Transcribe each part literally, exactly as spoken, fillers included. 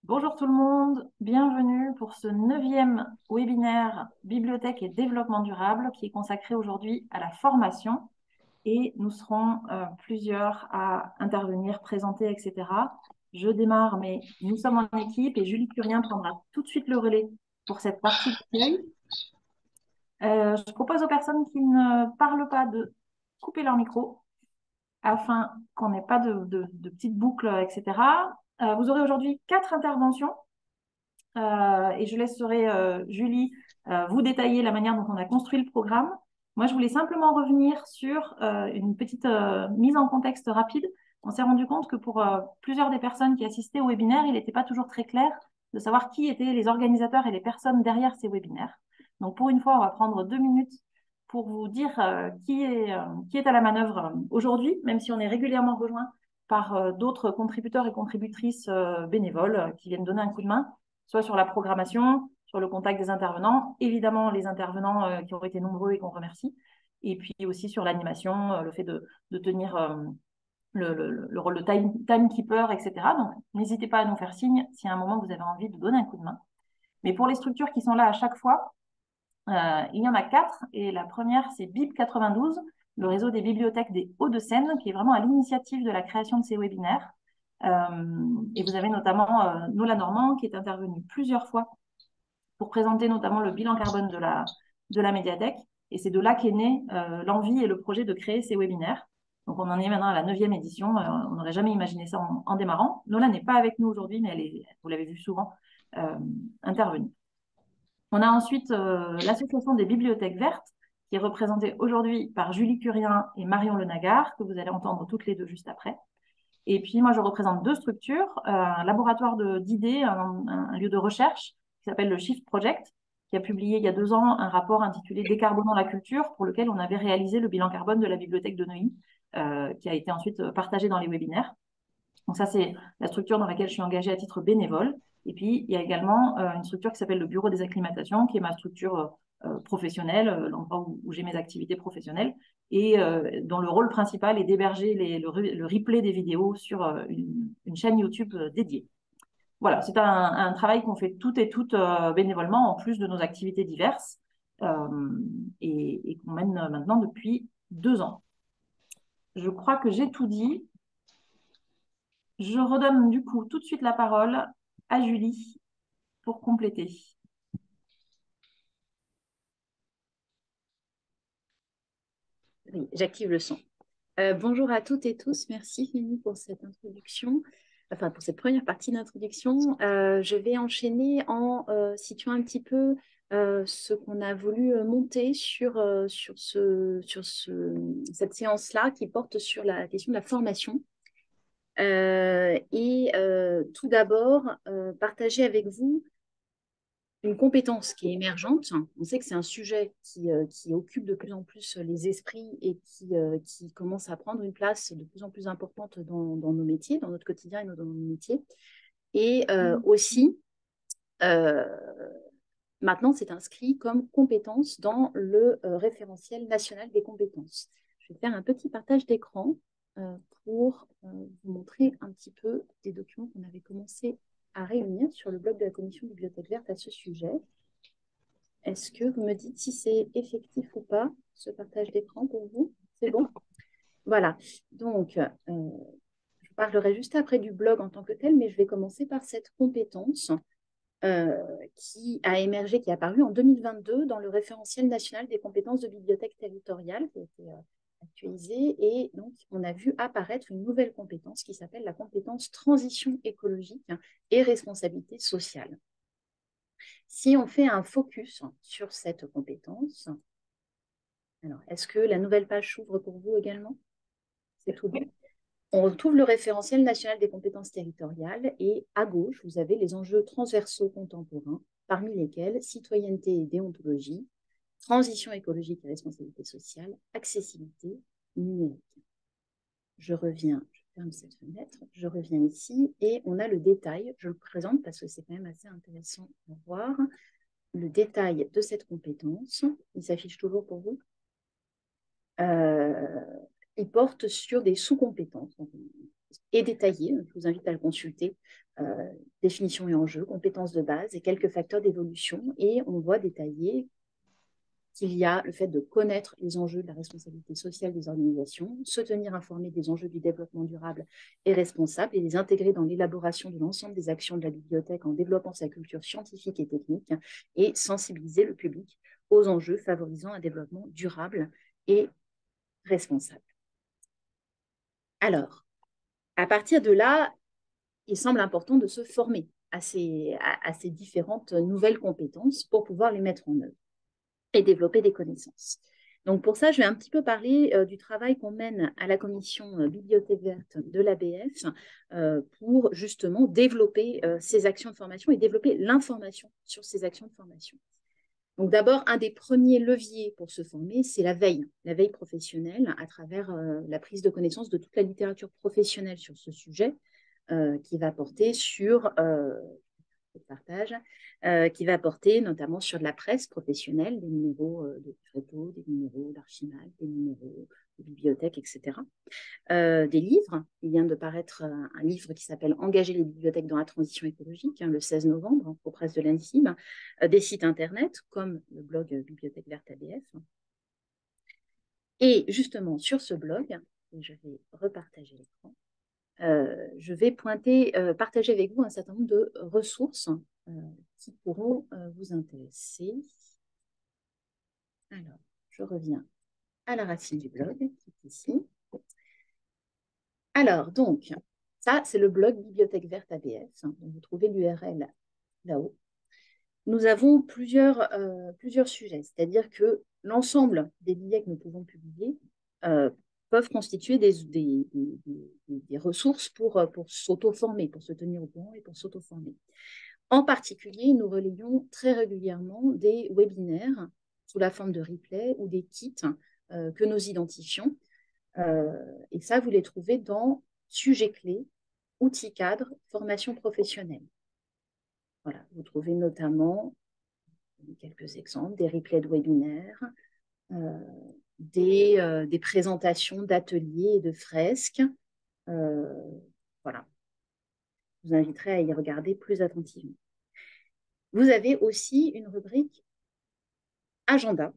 Bonjour tout le monde, bienvenue pour ce neuvième webinaire Bibliothèque et développement durable qui est consacré aujourd'hui à la formation et nous serons euh, plusieurs à intervenir, présenter, et cetera. Je démarre, mais nous sommes en équipe et Julie Curien prendra tout de suite le relais pour cette partie d'accueil. Euh, je propose aux personnes qui ne parlent pas de couper leur micro afin qu'on n'ait pas de, de, de petites boucles, et cetera. Euh, vous aurez aujourd'hui quatre interventions. Euh, et je laisserai euh, Julie euh, vous détailler la manière dont on a construit le programme. Moi, je voulais simplement revenir sur euh, une petite euh, mise en contexte rapide. On s'est rendu compte que pour euh, plusieurs des personnes qui assistaient au webinaire, il n'était pas toujours très clair de savoir qui étaient les organisateurs et les personnes derrière ces webinaires. Donc, pour une fois, on va prendre deux minutes pour vous dire euh, qui est, euh, qui est à la manœuvre euh, aujourd'hui, même si on est régulièrement rejoint par euh, d'autres contributeurs et contributrices euh, bénévoles euh, qui viennent donner un coup de main soit sur la programmation, sur le contact des intervenants, évidemment les intervenants euh, qui ont été nombreux et qu'on remercie, et puis aussi sur l'animation, euh, le fait de, de tenir euh, le, le, le, rôle de time, timekeeper, et cetera. Donc, n'hésitez pas à nous faire signe si à un moment vous avez envie de donner un coup de main. Mais pour les structures qui sont là à chaque fois, euh, il y en a quatre, et la première, c'est B I B quatre-vingt-douze, le réseau des bibliothèques des Hauts-de-Seine, qui est vraiment à l'initiative de la création de ces webinaires. Euh, et vous avez notamment euh, Nola Normand, qui est intervenue plusieurs fois pour présenter notamment le bilan carbone de la, de la médiathèque. Et c'est de là qu'est née euh, l'envie et le projet de créer ces webinaires. Donc, on en est maintenant à la neuvième édition. Euh, on n'aurait jamais imaginé ça en, en démarrant. Nola n'est pas avec nous aujourd'hui, mais elle est, vous l'avez vu souvent, euh, intervenue. On a ensuite euh, l'association des bibliothèques vertes, qui est représentée aujourd'hui par Julie Curien et Marion Lenagar, que vous allez entendre toutes les deux juste après. Et puis, moi, je représente deux structures, euh, un laboratoire d'idées, un, un, lieu de recherche qui s'appelle le Shift Project, qui a publié il y a deux ans un rapport intitulé Décarbonons la culture, pour lequel on avait réalisé le bilan carbone de la bibliothèque de Neuilly, euh, qui a été ensuite partagé dans les webinaires. Donc ça, c'est la structure dans laquelle je suis engagée à titre bénévole. Et puis, il y a également euh, une structure qui s'appelle le Bureau des acclimatations, qui est ma structure euh, professionnelle, euh, l'endroit où, où j'ai mes activités professionnelles, et euh, dont le rôle principal est d'héberger le, le replay des vidéos sur euh, une, une, chaîne YouTube euh, dédiée. Voilà, c'est un, un, travail qu'on fait toutes et toutes euh, bénévolement, en plus de nos activités diverses, euh, et, et qu'on mène maintenant depuis deux ans. Je crois que j'ai tout dit. Je redonne du coup tout de suite la parole à Julie pour compléter. Oui, j'active le son. Euh, bonjour à toutes et tous. Merci Fanny pour cette introduction, enfin pour cette première partie d'introduction. Euh, je vais enchaîner en euh, situant un petit peu euh, ce qu'on a voulu monter sur, euh, sur, ce, sur ce, cette séance-là qui porte sur la question de la formation. Euh, et euh, tout d'abord, euh, partager avec vous une compétence qui est émergente. On sait que c'est un sujet qui, euh, qui occupe de plus en plus les esprits et qui, euh, qui commence à prendre une place de plus en plus importante dans, dans nos métiers, dans notre quotidien et dans nos métiers. Et euh, aussi, euh, maintenant, c'est inscrit comme compétence dans le euh, référentiel national des compétences. Je vais faire un petit partage d'écran euh, pour euh, vous montrer un petit peu des documents qu'on avait commencé à réunir sur le blog de la Commission Bibliothèque Verte à ce sujet. Est-ce que vous me dites si c'est effectif ou pas, ce partage d'écran pour vous? C'est bon? Voilà. Donc, euh, je parlerai juste après du blog en tant que tel, mais je vais commencer par cette compétence euh, qui a émergé, qui est apparue en deux mille vingt-deux dans le référentiel national des compétences de bibliothèque territoriale, qui a été euh, actualisé. Et donc, on a vu apparaître une nouvelle compétence qui s'appelle la compétence transition écologique et responsabilité sociale. Si on fait un focus sur cette compétence, alors, est-ce que la nouvelle page s'ouvre pour vous également? C'est tout bon. On retrouve le référentiel national des compétences territoriales et à gauche, vous avez les enjeux transversaux contemporains, parmi lesquels citoyenneté et déontologie, transition écologique et responsabilité sociale, accessibilité numérique. Je reviens, je ferme cette fenêtre, je reviens ici et on a le détail, je le présente parce que c'est quand même assez intéressant à voir, le détail de cette compétence. Il s'affiche toujours pour vous. Euh, il porte sur des sous-compétences et détaillées. Je vous invite à le consulter. Euh, définition et enjeux, compétences de base et quelques facteurs d'évolution. Et on voit détailler qu'il y a le fait de connaître les enjeux de la responsabilité sociale des organisations, se tenir informé des enjeux du développement durable et responsable et les intégrer dans l'élaboration de l'ensemble des actions de la bibliothèque en développant sa culture scientifique et technique et sensibiliser le public aux enjeux favorisant un développement durable et responsable. Alors, à partir de là, il semble important de se former à ces, à, à ces différentes nouvelles compétences pour pouvoir les mettre en œuvre et développer des connaissances. Donc pour ça, je vais un petit peu parler euh, du travail qu'on mène à la commission euh, Bibliothèque verte de l'A B F euh, pour justement développer euh, ces actions de formation et développer l'information sur ces actions de formation. Donc d'abord, un des premiers leviers pour se former, c'est la veille, la veille professionnelle à travers euh, la prise de connaissance de toute la littérature professionnelle sur ce sujet euh, qui va porter sur... Euh, partage, euh, qui va porter notamment sur de la presse professionnelle, des numéros euh, de Fréto, des numéros d'Archimag, des numéros de bibliothèques, et cetera. Euh, des livres. Il vient de paraître un, un livre qui s'appelle « Engager les bibliothèques dans la transition écologique hein, » le seize novembre hein, aux presses de l'A N S I B. Euh, des sites internet comme le blog Bibliothèque Verte A B F. Et justement, sur ce blog, et je vais repartager l'écran, Euh, je vais pointer, euh, partager avec vous un certain nombre de ressources euh, qui pourront euh, vous intéresser. Alors, je reviens à la racine du blog, qui est ici. Alors, donc, ça, c'est le blog Bibliothèque Verte A B F. Hein, donc vous trouvez l'U R L là-haut. Nous avons plusieurs, euh, plusieurs sujets, c'est-à-dire que l'ensemble des billets que nous pouvons publier euh, peuvent constituer des, des, des, des ressources pour, pour s'auto-former, pour se tenir au courant et pour s'auto-former. En particulier, nous relayons très régulièrement des webinaires sous la forme de replay ou des kits euh, que nous identifions. Euh, et ça, vous les trouvez dans Sujets clés, outils cadres, formation professionnelle. Voilà, vous trouvez notamment quelques exemples, des replays de webinaires, euh, des, euh, des présentations d'ateliers et de fresques. Euh, voilà. Je vous inviterai à y regarder plus attentivement. Vous avez aussi une rubrique agenda,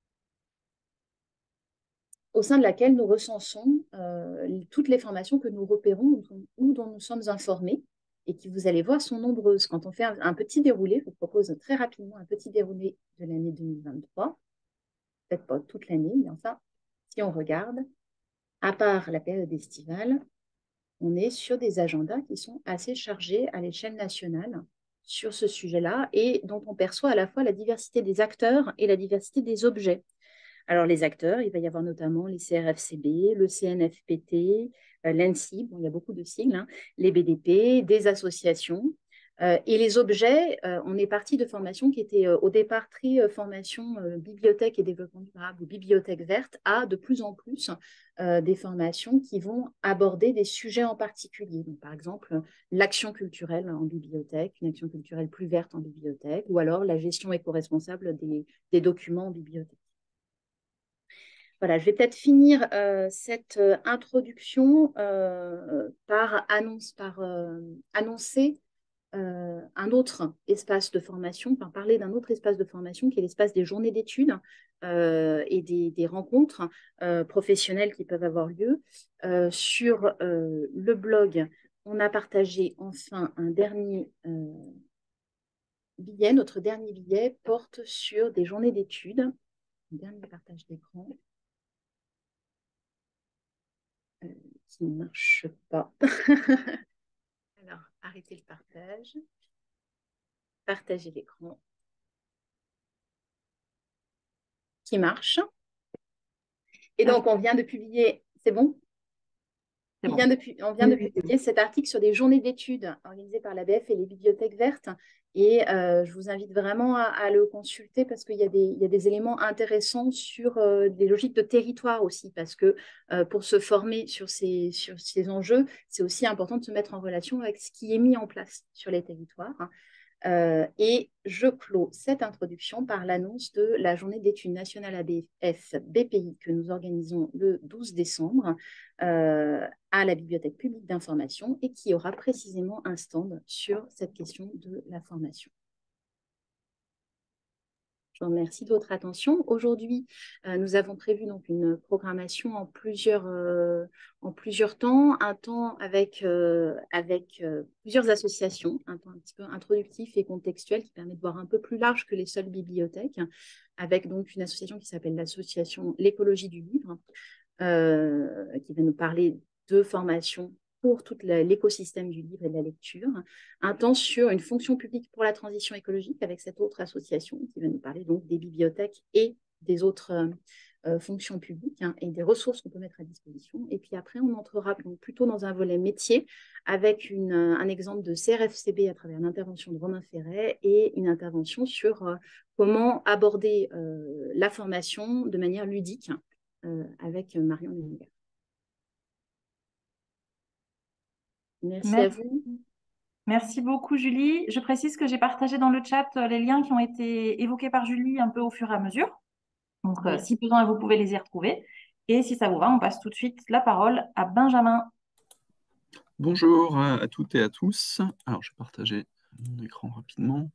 au sein de laquelle nous recensons euh, toutes les formations que nous repérons ou dont nous sommes informés et qui, vous allez voir, sont nombreuses. Quand on fait un, un petit déroulé, je vous propose très rapidement un petit déroulé de l'année deux mille vingt-trois, peut-être pas toute l'année, mais enfin, si on regarde, à part la période estivale, on est sur des agendas qui sont assez chargés à l'échelle nationale sur ce sujet-là et dont on perçoit à la fois la diversité des acteurs et la diversité des objets. Alors, les acteurs, il va y avoir notamment les C R F C B, le C N F P T, euh, l'A N S I B, bon, il y a beaucoup de sigles, hein, les B D P, des associations. Euh, et les objets, euh, on est parti de formations qui étaient euh, au départ très euh, formation euh, bibliothèque et développement durable ou bibliothèque verte, à de plus en plus euh, des formations qui vont aborder des sujets en particulier. Donc, par exemple, l'action culturelle en bibliothèque, une action culturelle plus verte en bibliothèque, ou alors la gestion éco-responsable des, des documents en bibliothèque. Voilà, je vais peut-être finir euh, cette euh, introduction euh, par, annonce, par euh, annoncer euh, un autre espace de formation, par parler d'un autre espace de formation qui est l'espace des journées d'études euh, et des, des rencontres euh, professionnelles qui peuvent avoir lieu. Euh, sur euh, le blog, on a partagé enfin un dernier euh, billet. Notre dernier billet porte sur des journées d'études. Un dernier partage d'écran. Euh, qui ne marche pas. Alors, arrêtez le partage. Partagez l'écran. Qui marche. Et donc, on vient de publier... C'est bon? C'est Il bon. vient de, on vient de publier cet article sur des journées d'études organisées par l'A B F et les bibliothèques vertes. Et euh, je vous invite vraiment à, à le consulter parce qu'il y a des, il y a des éléments intéressants sur euh, des logiques de territoire aussi. Parce que euh, pour se former sur ces, sur ces enjeux, c'est aussi important de se mettre en relation avec ce qui est mis en place sur les territoires. Euh, et je clôt cette introduction par l'annonce de la journée d'études nationales A B F B P I que nous organisons le douze décembre euh, à la Bibliothèque publique d'information et qui aura précisément un stand sur cette question de la formation. Je vous remercie de votre attention. Aujourd'hui, euh, nous avons prévu donc une programmation en plusieurs, euh, en plusieurs temps, un temps avec, euh, avec euh, plusieurs associations, un temps un petit peu introductif et contextuel qui permet de voir un peu plus large que les seules bibliothèques, avec donc une association qui s'appelle l'association L'écologie du livre, euh, qui va nous parler de formation pour tout l'écosystème du livre et de la lecture, un temps sur une fonction publique pour la transition écologique avec cette autre association qui va nous parler donc des bibliothèques et des autres euh, fonctions publiques hein, et des ressources qu'on peut mettre à disposition. Et puis après, on entrera donc plutôt dans un volet métier avec une, un exemple de C R F C B à travers l'intervention de Romain Ferret et une intervention sur euh, comment aborder euh, la formation de manière ludique euh, avec Marion Léniger. Merci à Merci. vous. Merci beaucoup, Julie. Je précise que j'ai partagé dans le chat euh, les liens qui ont été évoqués par Julie un peu au fur et à mesure. Donc, euh, Oui. si besoin, vous pouvez les y retrouver. Et si ça vous va, on passe tout de suite la parole à Benjamin. Bonjour à, à toutes et à tous. Alors, je vais partager mon écran rapidement.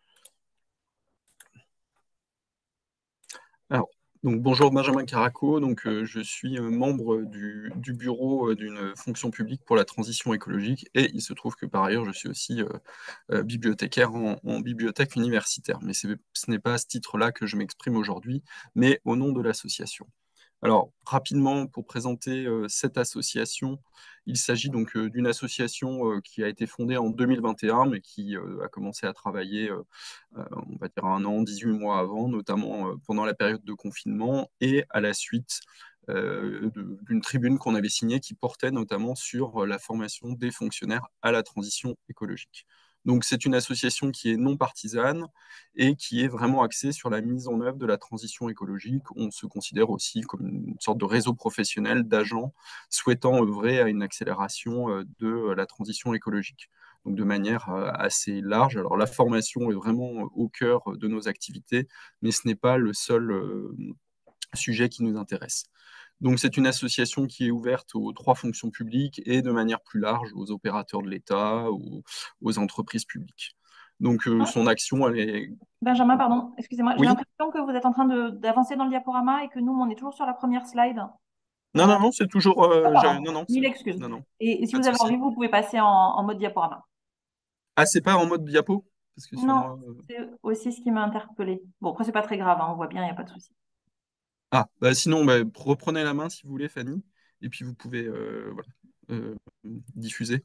Alors, donc, bonjour Benjamin Caraco. Donc, euh, je suis euh, membre du, du bureau euh, d'une fonction publique pour la transition écologique et il se trouve que par ailleurs, je suis aussi euh, euh, bibliothécaire en, en bibliothèque universitaire. Mais ce n'est pas à ce titre-là que je m'exprime aujourd'hui, mais au nom de l'association. Alors, rapidement, pour présenter euh, cette association, il s'agit donc euh, d'une association euh, qui a été fondée en deux mille vingt et un, mais qui euh, a commencé à travailler, euh, euh, on va dire, un an, dix-huit mois avant, notamment euh, pendant la période de confinement et à la suite euh, de- d'une tribune qu'on avait signée qui portait notamment sur euh, la formation des fonctionnaires à la transition écologique. Donc, c'est une association qui est non partisane et qui est vraiment axée sur la mise en œuvre de la transition écologique. On se considère aussi comme une sorte de réseau professionnel d'agents souhaitant œuvrer à une accélération euh, de la transition écologique. Donc de manière euh, assez large. Alors la formation est vraiment au cœur de nos activités, mais ce n'est pas le seul euh, sujet qui nous intéresse. Donc c'est une association qui est ouverte aux trois fonctions publiques et de manière plus large aux opérateurs de l'État, aux, aux entreprises publiques. Donc euh, Ah, son action, elle est... Benjamin, pardon, excusez-moi. J'ai Oui. l'impression que vous êtes en train de- d'avancer dans le diaporama et que nous, on est toujours sur la première slide. Non, Euh, non, non, c'est toujours... ah, euh, j'ai- pardon, non, non, c'est- mille excuses. non, non, Et, et si pas de vous avez souci. envie, vous pouvez passer en, en mode diaporama. Ah, c'est pas en mode diapo? Parce que sur Non, moi... euh, c'est aussi ce qui m'a interpellée. Bon, après, c'est pas très grave, hein, on voit bien, il n'y a pas de souci. Ah, bah sinon, bah, reprenez la main si vous voulez, Fanny, et puis vous pouvez euh, voilà, euh, diffuser.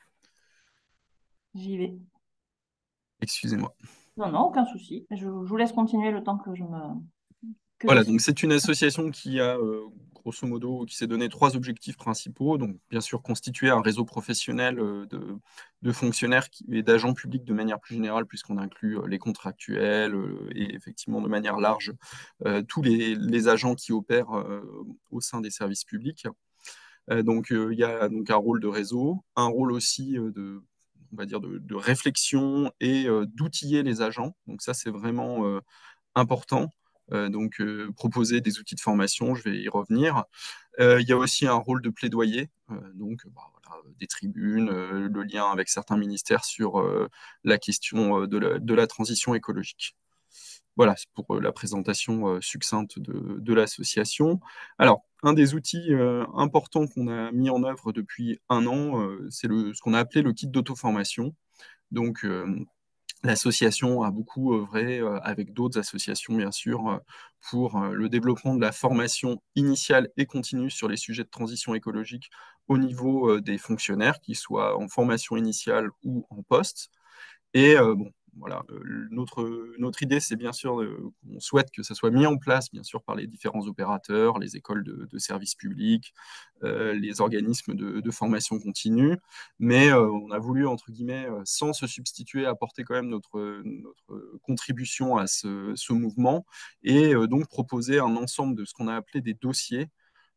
J'y vais. Excusez-moi. Non, non, aucun souci. Je, je vous laisse continuer le temps que je me que je Voilà, suis. donc c'est une association qui a, euh, grosso modo, qui s'est donné trois objectifs principaux. Donc, bien sûr, constituer un réseau professionnel euh, de, de fonctionnaires qui- et d'agents publics de manière plus générale, puisqu'on inclut euh, les contractuels euh, et effectivement de manière large euh, tous les, les agents qui opèrent euh, au sein des services publics. Euh, donc, euh, il y a donc un rôle de réseau, un rôle aussi euh, de, on va dire, de, de réflexion et euh, d'outiller les agents. Donc, ça, c'est vraiment euh, important. Euh, donc, euh, proposer des outils de formation, je vais y revenir. Euh, il y a aussi un rôle de plaidoyer, euh, donc bah, voilà, des tribunes, euh, le lien avec certains ministères sur euh, la question euh, de la, de la transition écologique. Voilà, c'est pour euh, la présentation euh, succincte de, de l'association. Alors, un des outils euh, importants qu'on a mis en œuvre depuis un an, euh, c'est le, ce qu'on a appelé le kit d'auto-formation. Donc, euh, l'association a beaucoup œuvré euh, avec d'autres associations, bien sûr, euh, pour euh, le développement de la formation initiale et continue sur les sujets de transition écologique au niveau euh, des fonctionnaires, qu'ils soient en formation initiale ou en poste. Et euh, bon, voilà, euh, notre, notre idée, c'est bien sûr euh, qu'on souhaite que ça soit mis en place, bien sûr, par les différents opérateurs, les écoles de, de services publics, euh, les organismes de, de formation continue, mais euh, on a voulu, entre guillemets, euh, sans se substituer, apporter quand même notre, notre contribution à ce, ce mouvement et euh, donc proposer un ensemble de ce qu'on a appelé des dossiers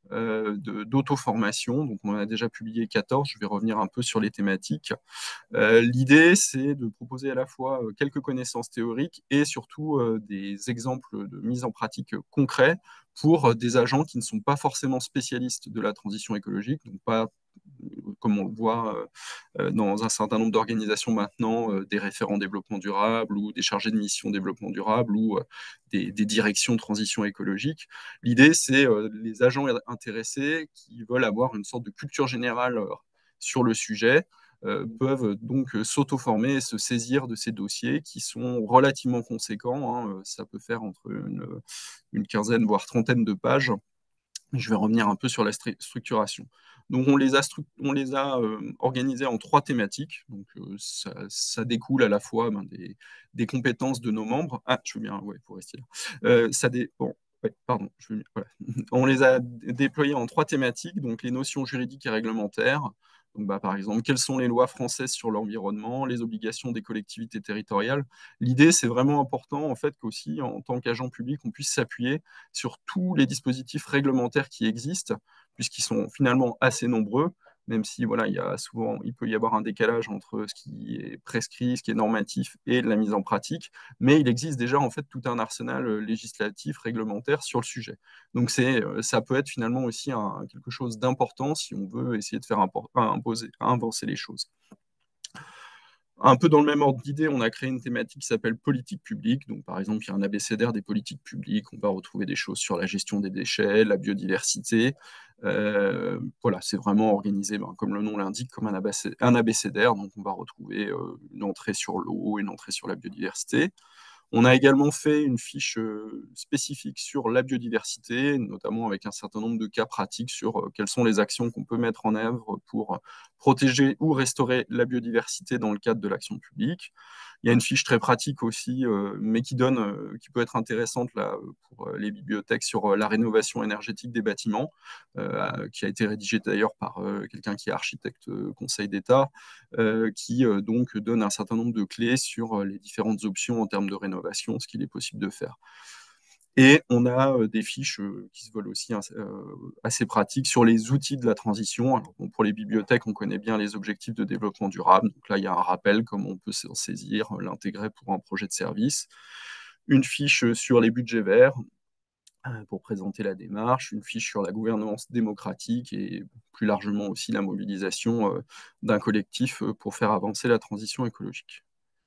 euh, de- d'auto-formation. Donc, on en a déjà publié quatorze. Je vais revenir un peu sur les thématiques. Euh, l'idée, c'est de proposer à la fois euh, quelques connaissances théoriques et surtout euh, des exemples de mise en pratique euh, concrets pour euh, des agents qui ne sont pas forcément spécialistes de la transition écologique, donc pas, euh, comme on le voit euh, dans un certain nombre d'organisations maintenant, euh, des référents développement durable ou des chargés de mission développement durable ou euh, des, des directions de transition écologique. L'idée, c'est euh, les agents intéressés qui veulent avoir une sorte de culture générale euh, sur le sujet, euh, peuvent donc euh, s'auto-former et se saisir de ces dossiers qui sont relativement conséquents, hein. Ça peut faire entre une, une quinzaine, voire trentaine de pages. Je vais revenir un peu sur la structuration. Donc, on les a, on les a euh, organisés en trois thématiques. Donc, euh, ça, ça, découle à la fois ben, des, des, compétences de nos membres. Ah, je veux bien, ouais, pour rester là. Euh, ça dé... bon, ouais, pardon. Je veux bien, voilà. On les a déployés en trois thématiques. Donc, les notions juridiques et réglementaires. Donc, bah, par exemple, quelles sont les lois françaises sur l'environnement, les obligations des collectivités territoriales. L'idée, c'est vraiment important, en fait, qu'aussi, en tant qu'agent public, on puisse s'appuyer sur tous les dispositifs réglementaires qui existent, puisqu'ils sont finalement assez nombreux, même si voilà, il y a souvent, il peut y avoir un décalage entre ce qui est prescrit, ce qui est normatif et la mise en pratique, mais il existe déjà en fait tout un arsenal législatif, réglementaire sur le sujet. Donc c'est, ça peut être finalement aussi un, quelque chose d'important si on veut essayer de faire imposer, avancer les choses. Un peu dans le même ordre d'idée, on a créé une thématique qui s'appelle politique publique. Donc, par exemple, il y a un abécédaire des politiques publiques. On va retrouver des choses sur la gestion des déchets, la biodiversité. Euh, voilà, c'est vraiment organisé, ben, comme le nom l'indique, comme un, abécé un abécédaire. Donc, on va retrouver euh, une entrée sur l'eau, une entrée sur la biodiversité. On a également fait une fiche spécifique sur la biodiversité, notamment avec un certain nombre de cas pratiques sur quelles sont les actions qu'on peut mettre en œuvre pour protéger ou restaurer la biodiversité dans le cadre de l'action publique. Il y a une fiche très pratique aussi, mais qui donne, qui peut être intéressante là, pour les bibliothèques sur la rénovation énergétique des bâtiments, qui a été rédigée d'ailleurs par quelqu'un qui est architecte Conseil d'État, qui donc donne un certain nombre de clés sur les différentes options en termes de rénovation, ce qu'il est possible de faire. Et on a euh, des fiches euh, qui se veulent aussi hein, euh, assez pratiques sur les outils de la transition. Alors, bon, pour les bibliothèques, on connaît bien les objectifs de développement durable. Donc là, il y a un rappel, comment on peut s'en saisir, euh, l'intégrer pour un projet de service. Une fiche sur les budgets verts euh, pour présenter la démarche. Une fiche sur la gouvernance démocratique et plus largement aussi la mobilisation euh, d'un collectif euh, pour faire avancer la transition écologique.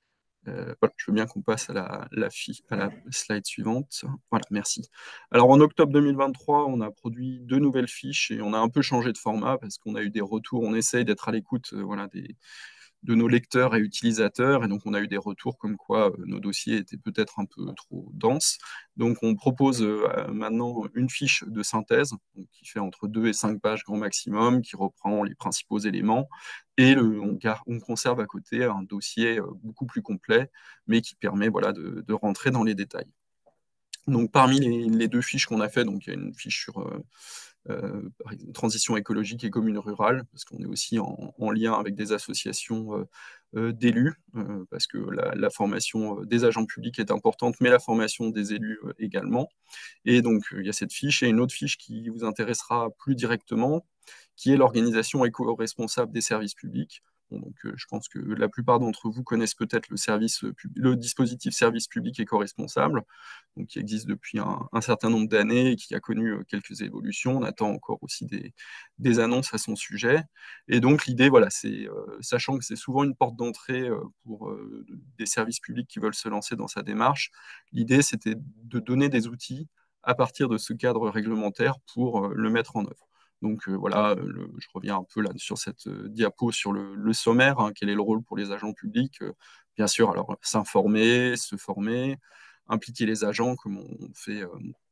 Euh, voilà, je veux bien qu'on passe à la, la, fi- à la slide suivante. Voilà, merci. Alors, en octobre deux mille vingt-trois, on a produit deux nouvelles fiches et on a un peu changé de format parce qu'on a eu des retours. On essaye d'être à l'écoute euh, voilà, des, de nos lecteurs et utilisateurs. Et donc, on a eu des retours comme quoi euh, nos dossiers étaient peut-être un peu trop denses. Donc, on propose euh, maintenant une fiche de synthèse donc, qui fait entre deux et cinq pages grand maximum, qui reprend les principaux éléments. Et le, on, on, conserve à côté un dossier euh, beaucoup plus complet, mais qui permet voilà, de, de rentrer dans les détails. Donc, parmi les, les deux fiches qu'on a fait, donc il y a une fiche sur euh, euh, transition écologique et commune rurale, parce qu'on est aussi en, en, lien avec des associations euh, euh, d'élus, euh, parce que la, la formation des agents publics est importante, mais la formation des élus euh, également. Et donc, il y a cette fiche et une autre fiche qui vous intéressera plus directement, qui est l'organisation éco-responsable des services publics. Bon, donc, euh, je pense que la plupart d'entre vous connaissent peut-être le, service, le dispositif service public éco-responsable, donc, qui existe depuis un, un certain nombre d'années et qui a connu euh, quelques évolutions. On attend encore aussi des, des annonces à son sujet. Et donc, l'idée, voilà, c'est, euh, sachant que c'est souvent une porte d'entrée euh, pour euh, des services publics qui veulent se lancer dans sa démarche, l'idée, c'était de donner des outils à partir de ce cadre réglementaire pour euh, le mettre en œuvre. Donc euh, voilà, le, je reviens un peu là sur cette euh, diapo sur le, le sommaire, hein, quel est le rôle pour les agents publics. Euh, bien sûr, alors s'informer, se former, impliquer les agents, comme on fait, euh,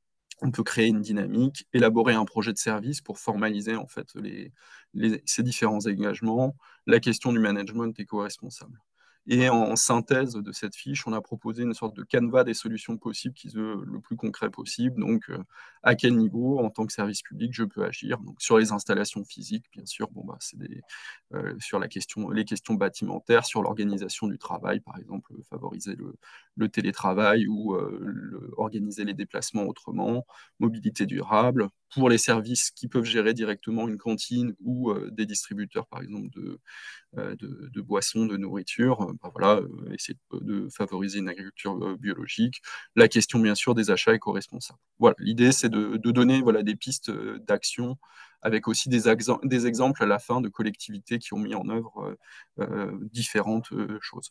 on peut créer une dynamique, élaborer un projet de service pour formaliser en fait les, les, ces différents engagements, la question du management éco-responsable. Et en synthèse de cette fiche, on a proposé une sorte de canevas des solutions possibles qui se veut le plus concret possible. Donc, euh, à quel niveau, en tant que service public, je peux agir. Donc, sur les installations physiques, bien sûr, bon, bah, c'est des, euh, sur la question, les questions bâtimentaires, sur l'organisation du travail, par exemple, favoriser le, le télétravail ou euh, le, organiser les déplacements autrement, mobilité durable, pour les services qui peuvent gérer directement une cantine ou euh, des distributeurs, par exemple, de, euh, de, de, boissons, de nourriture, euh, ben voilà, euh, essayer de, de, favoriser une agriculture euh, biologique. La question, bien sûr, des achats éco-responsables. Voilà, l'idée, c'est de, de, donner voilà, des pistes d'action avec aussi des, des, exemples à la fin de collectivités qui ont mis en œuvre euh, euh, différentes euh, choses.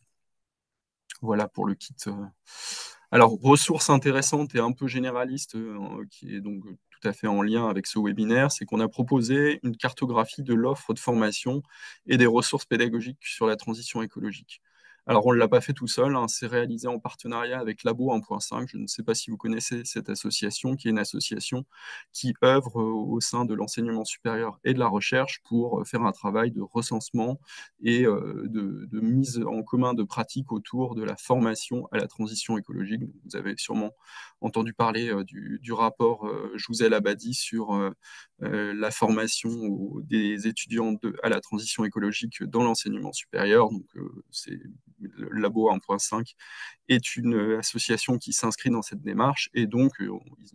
Voilà pour le kit. Alors, ressources intéressantes et un peu généralistes, euh, qui est donc tout à fait en lien avec ce webinaire, c'est qu'on a proposé une cartographie de l'offre de formation et des ressources pédagogiques sur la transition écologique. Alors, on ne l'a pas fait tout seul, hein, c'est réalisé en partenariat avec Labo un point cinq. Je ne sais pas si vous connaissez cette association, qui est une association qui œuvre au sein de l'enseignement supérieur et de la recherche pour faire un travail de recensement et euh, de, de mise en commun de pratiques autour de la formation à la transition écologique. Vous avez sûrement entendu parler euh, du, du rapport euh, Jouzel-Abadi sur euh, euh, la formation aux, des étudiants de, à la transition écologique dans l'enseignement supérieur. Donc, euh, c'est le Labo un point cinq est une association qui s'inscrit dans cette démarche et donc euh,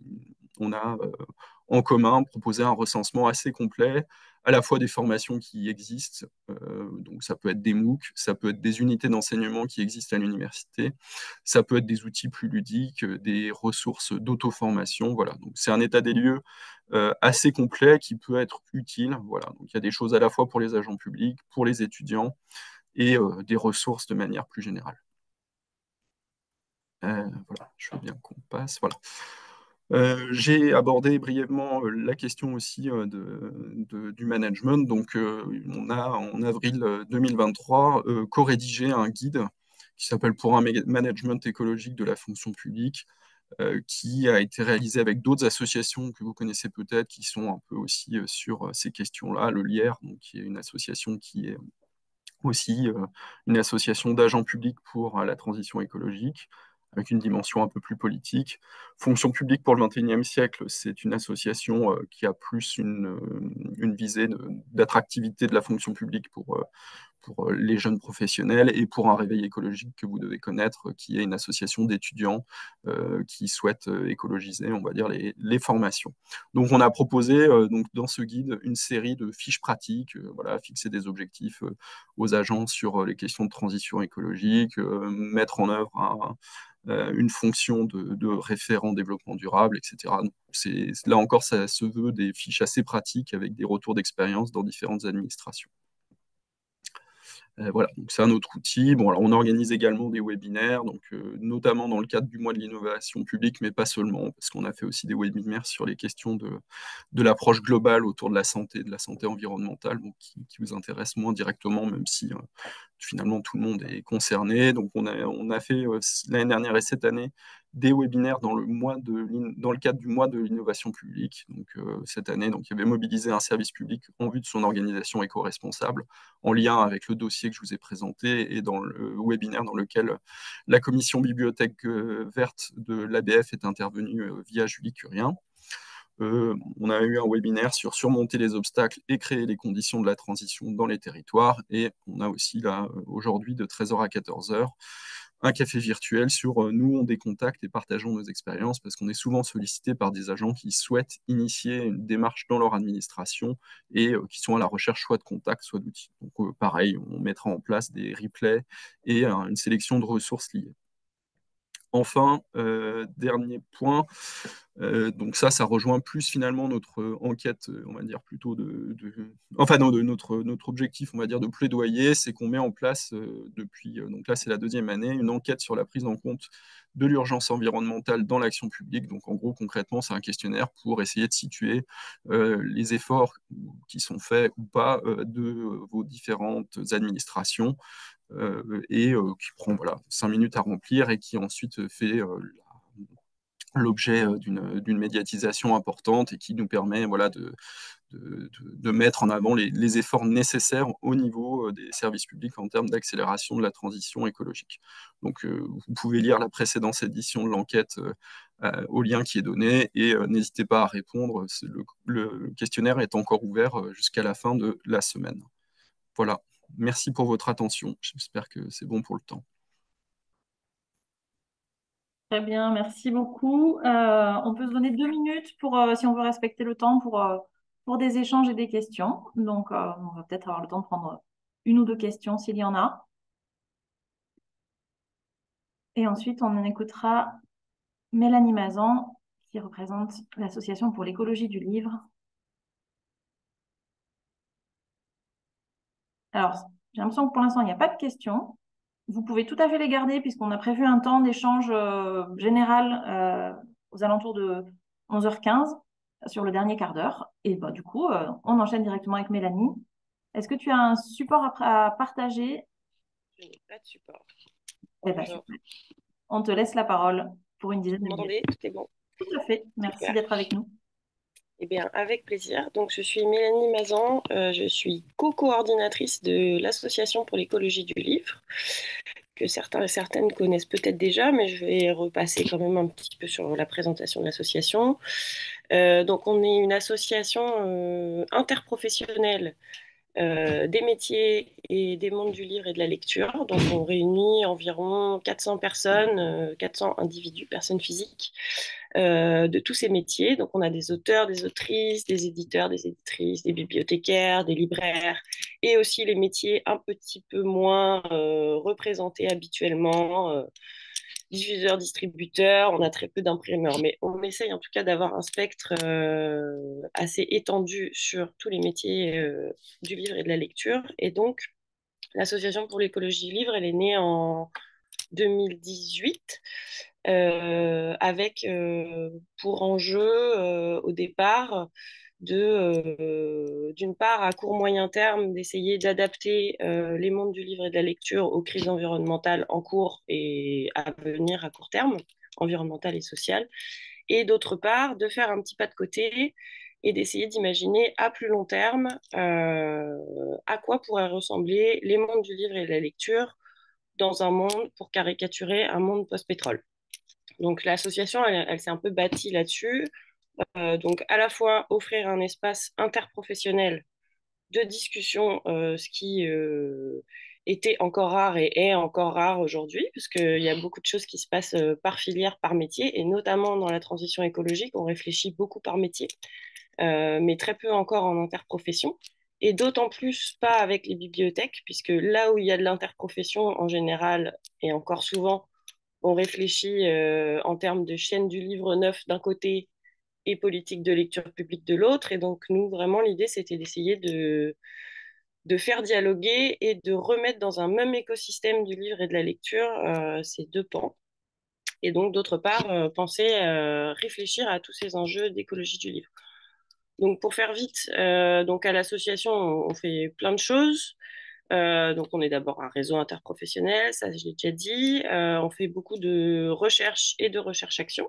on a euh, en commun proposé un recensement assez complet à la fois des formations qui existent, euh, donc ça peut être des MOOC, ça peut être des unités d'enseignement qui existent à l'université, ça peut être des outils plus ludiques, des ressources d'auto-formation, voilà. Donc c'est un état des lieux euh, assez complet qui peut être utile, voilà. Donc il y a des choses à la fois pour les agents publics, pour les étudiants et euh, des ressources de manière plus générale. Euh, voilà, je veux bien qu'on passe, voilà. Euh, j'ai abordé brièvement euh, la question aussi euh, de, de, du management. Donc, euh, on a en avril deux mille vingt-trois euh, co-rédigé un guide qui s'appelle Pour un management écologique de la fonction publique, euh, qui a été réalisé avec d'autres associations que vous connaissez peut-être, qui sont un peu aussi euh, sur ces questions-là. Le L I E R, donc, qui est une association qui est aussi euh, une association d'agents publics pour euh, la transition écologique, avec une dimension un peu plus politique. Fonction publique pour le vingt et unième siècle, c'est une association euh, qui a plus une, euh, une visée d'attractivité de, de la fonction publique pour, euh, pour les jeunes professionnels et pour un réveil écologique que vous devez connaître, qui est une association d'étudiants euh, qui souhaitent écologiser, on va dire, les, les formations. Donc, on a proposé euh, donc, dans ce guide une série de fiches pratiques, euh, voilà, fixer des objectifs euh, aux agents sur les questions de transition écologique, euh, mettre en œuvre un, une fonction de, de référent développement durable, et cetera. C'est, là encore, ça se veut des fiches assez pratiques avec des retours d'expérience dans différentes administrations. Euh, voilà, donc c'est un autre outil. Bon, alors on organise également des webinaires, donc euh, notamment dans le cadre du mois de l'innovation publique, mais pas seulement, parce qu'on a fait aussi des webinaires sur les questions de, de l'approche globale autour de la santé, de la santé environnementale, donc qui, qui vous intéresse moins directement, même si euh, finalement tout le monde est concerné. Donc on a, on a fait euh, l'année dernière et cette année des webinaires dans le, mois de, dans le cadre du mois de l'innovation publique. Donc euh, cette année, donc, il y avait mobilisé un service public en vue de son organisation éco-responsable, en lien avec le dossier que je vous ai présenté et dans le webinaire dans lequel la commission bibliothèque euh, verte de l'A B F est intervenue euh, via Julie Curien. Euh, on a eu un webinaire sur surmonter les obstacles et créer les conditions de la transition dans les territoires. Et on a aussi là, aujourd'hui, de treize heures à quatorze heures, un café virtuel sur euh, nous, on des contacts et partageons nos expériences, parce qu'on est souvent sollicité par des agents qui souhaitent initier une démarche dans leur administration et euh, qui sont à la recherche soit de contacts, soit d'outils. Donc euh, pareil, on mettra en place des replays et euh, une sélection de ressources liées. Enfin, euh, dernier point, euh, donc ça, ça rejoint plus finalement notre enquête, on va dire plutôt de, de enfin non, de notre, notre objectif, on va dire de plaidoyer, c'est qu'on met en place euh, depuis, euh, donc là c'est la deuxième année, une enquête sur la prise en compte de l'urgence environnementale dans l'action publique. Donc en gros, concrètement, c'est un questionnaire pour essayer de situer euh, les efforts qui sont faits ou pas euh, de vos différentes administrations. Euh, et euh, qui prend voilà, cinq minutes à remplir et qui ensuite fait euh, l'objet d'une médiatisation importante et qui nous permet voilà, de, de, de, de mettre en avant les, les, efforts nécessaires au niveau des services publics en termes d'accélération de la transition écologique. Donc, euh, vous pouvez lire la précédente édition de l'enquête euh, au lien qui est donné et euh, n'hésitez pas à répondre. Le, le, questionnaire est encore ouvert jusqu'à la fin de la semaine. Voilà. Merci pour votre attention. J'espère que c'est bon pour le temps. Très bien, merci beaucoup. Euh, on peut se donner deux minutes pour, euh, si on veut respecter le temps, pour, euh, pour des échanges et des questions. Donc, euh, on va peut-être avoir le temps de prendre une ou deux questions s'il y en a. Et ensuite, on écoutera Mélanie Mazan, qui représente l'Association pour l'écologie du livre. Alors, j'ai l'impression que pour l'instant, il n'y a pas de questions. Vous pouvez tout à fait les garder puisqu'on a prévu un temps d'échange euh, général euh, aux alentours de onze heures quinze sur le dernier quart d'heure. Et bah, du coup, euh, on enchaîne directement avec Mélanie. Est-ce que tu as un support à, à partager? Je n'ai pas de support. Eh ben, super. On te laisse la parole pour une dizaine de Vous minutes. m'entendez? Tout est bon. Tout à fait. Merci Super. d'être avec nous. Eh bien, avec plaisir. Donc, je suis Mélanie Mazan. Euh, je suis co-coordinatrice de l'Association pour l'écologie du livre, que certains et certaines connaissent peut-être déjà, mais je vais repasser quand même un petit peu sur la présentation de l'association. Euh, donc, on est une association euh, interprofessionnelle euh, des métiers et des mondes du livre et de la lecture. Donc, on réunit environ quatre cents personnes, euh, quatre cents individus, personnes physiques, euh, de tous ces métiers. Donc, on a des auteurs, des autrices, des éditeurs, des éditrices, des bibliothécaires, des libraires, et aussi les métiers un petit peu moins euh, représentés habituellement. Euh, diffuseurs, distributeurs, on a très peu d'imprimeurs, mais on essaye en tout cas d'avoir un spectre euh, assez étendu sur tous les métiers euh, du livre et de la lecture. Et donc, l'Association pour l'écologie du livre, elle est née en deux mille dix-huit euh, avec euh, pour enjeu euh, au départ de, euh, d'une part, à court moyen terme, d'essayer d'adapter euh, les mondes du livre et de la lecture aux crises environnementales en cours et à venir à court terme, environnementales et sociales, et d'autre part, de faire un petit pas de côté et d'essayer d'imaginer à plus long terme euh, à quoi pourraient ressembler les mondes du livre et de la lecture dans un monde, pour caricaturer, un monde post-pétrole. Donc l'association, elle, elle s'est un peu bâtie là-dessus. Euh, donc à la fois offrir un espace interprofessionnel de discussion, euh, ce qui euh, était encore rare et est encore rare aujourd'hui, puisqu'il y a beaucoup de choses qui se passent euh, par filière, par métier, et notamment dans la transition écologique, on réfléchit beaucoup par métier, euh, mais très peu encore en interprofession. Et d'autant plus pas avec les bibliothèques, puisque là où il y a de l'interprofession en général, et encore souvent, on réfléchit euh, en termes de chaîne du livre neuf d'un côté et politique de lecture publique de l'autre. Et donc, nous, vraiment, l'idée, c'était d'essayer de, de faire dialoguer et de remettre dans un même écosystème du livre et de la lecture euh, ces deux pans. Et donc, d'autre part, euh, penser, euh, réfléchir à tous ces enjeux d'écologie du livre. Donc, pour faire vite, euh, donc à l'association, on, on fait plein de choses. Euh, donc, on est d'abord un réseau interprofessionnel, ça je l'ai déjà dit. Euh, on fait beaucoup de recherche et de recherche-action.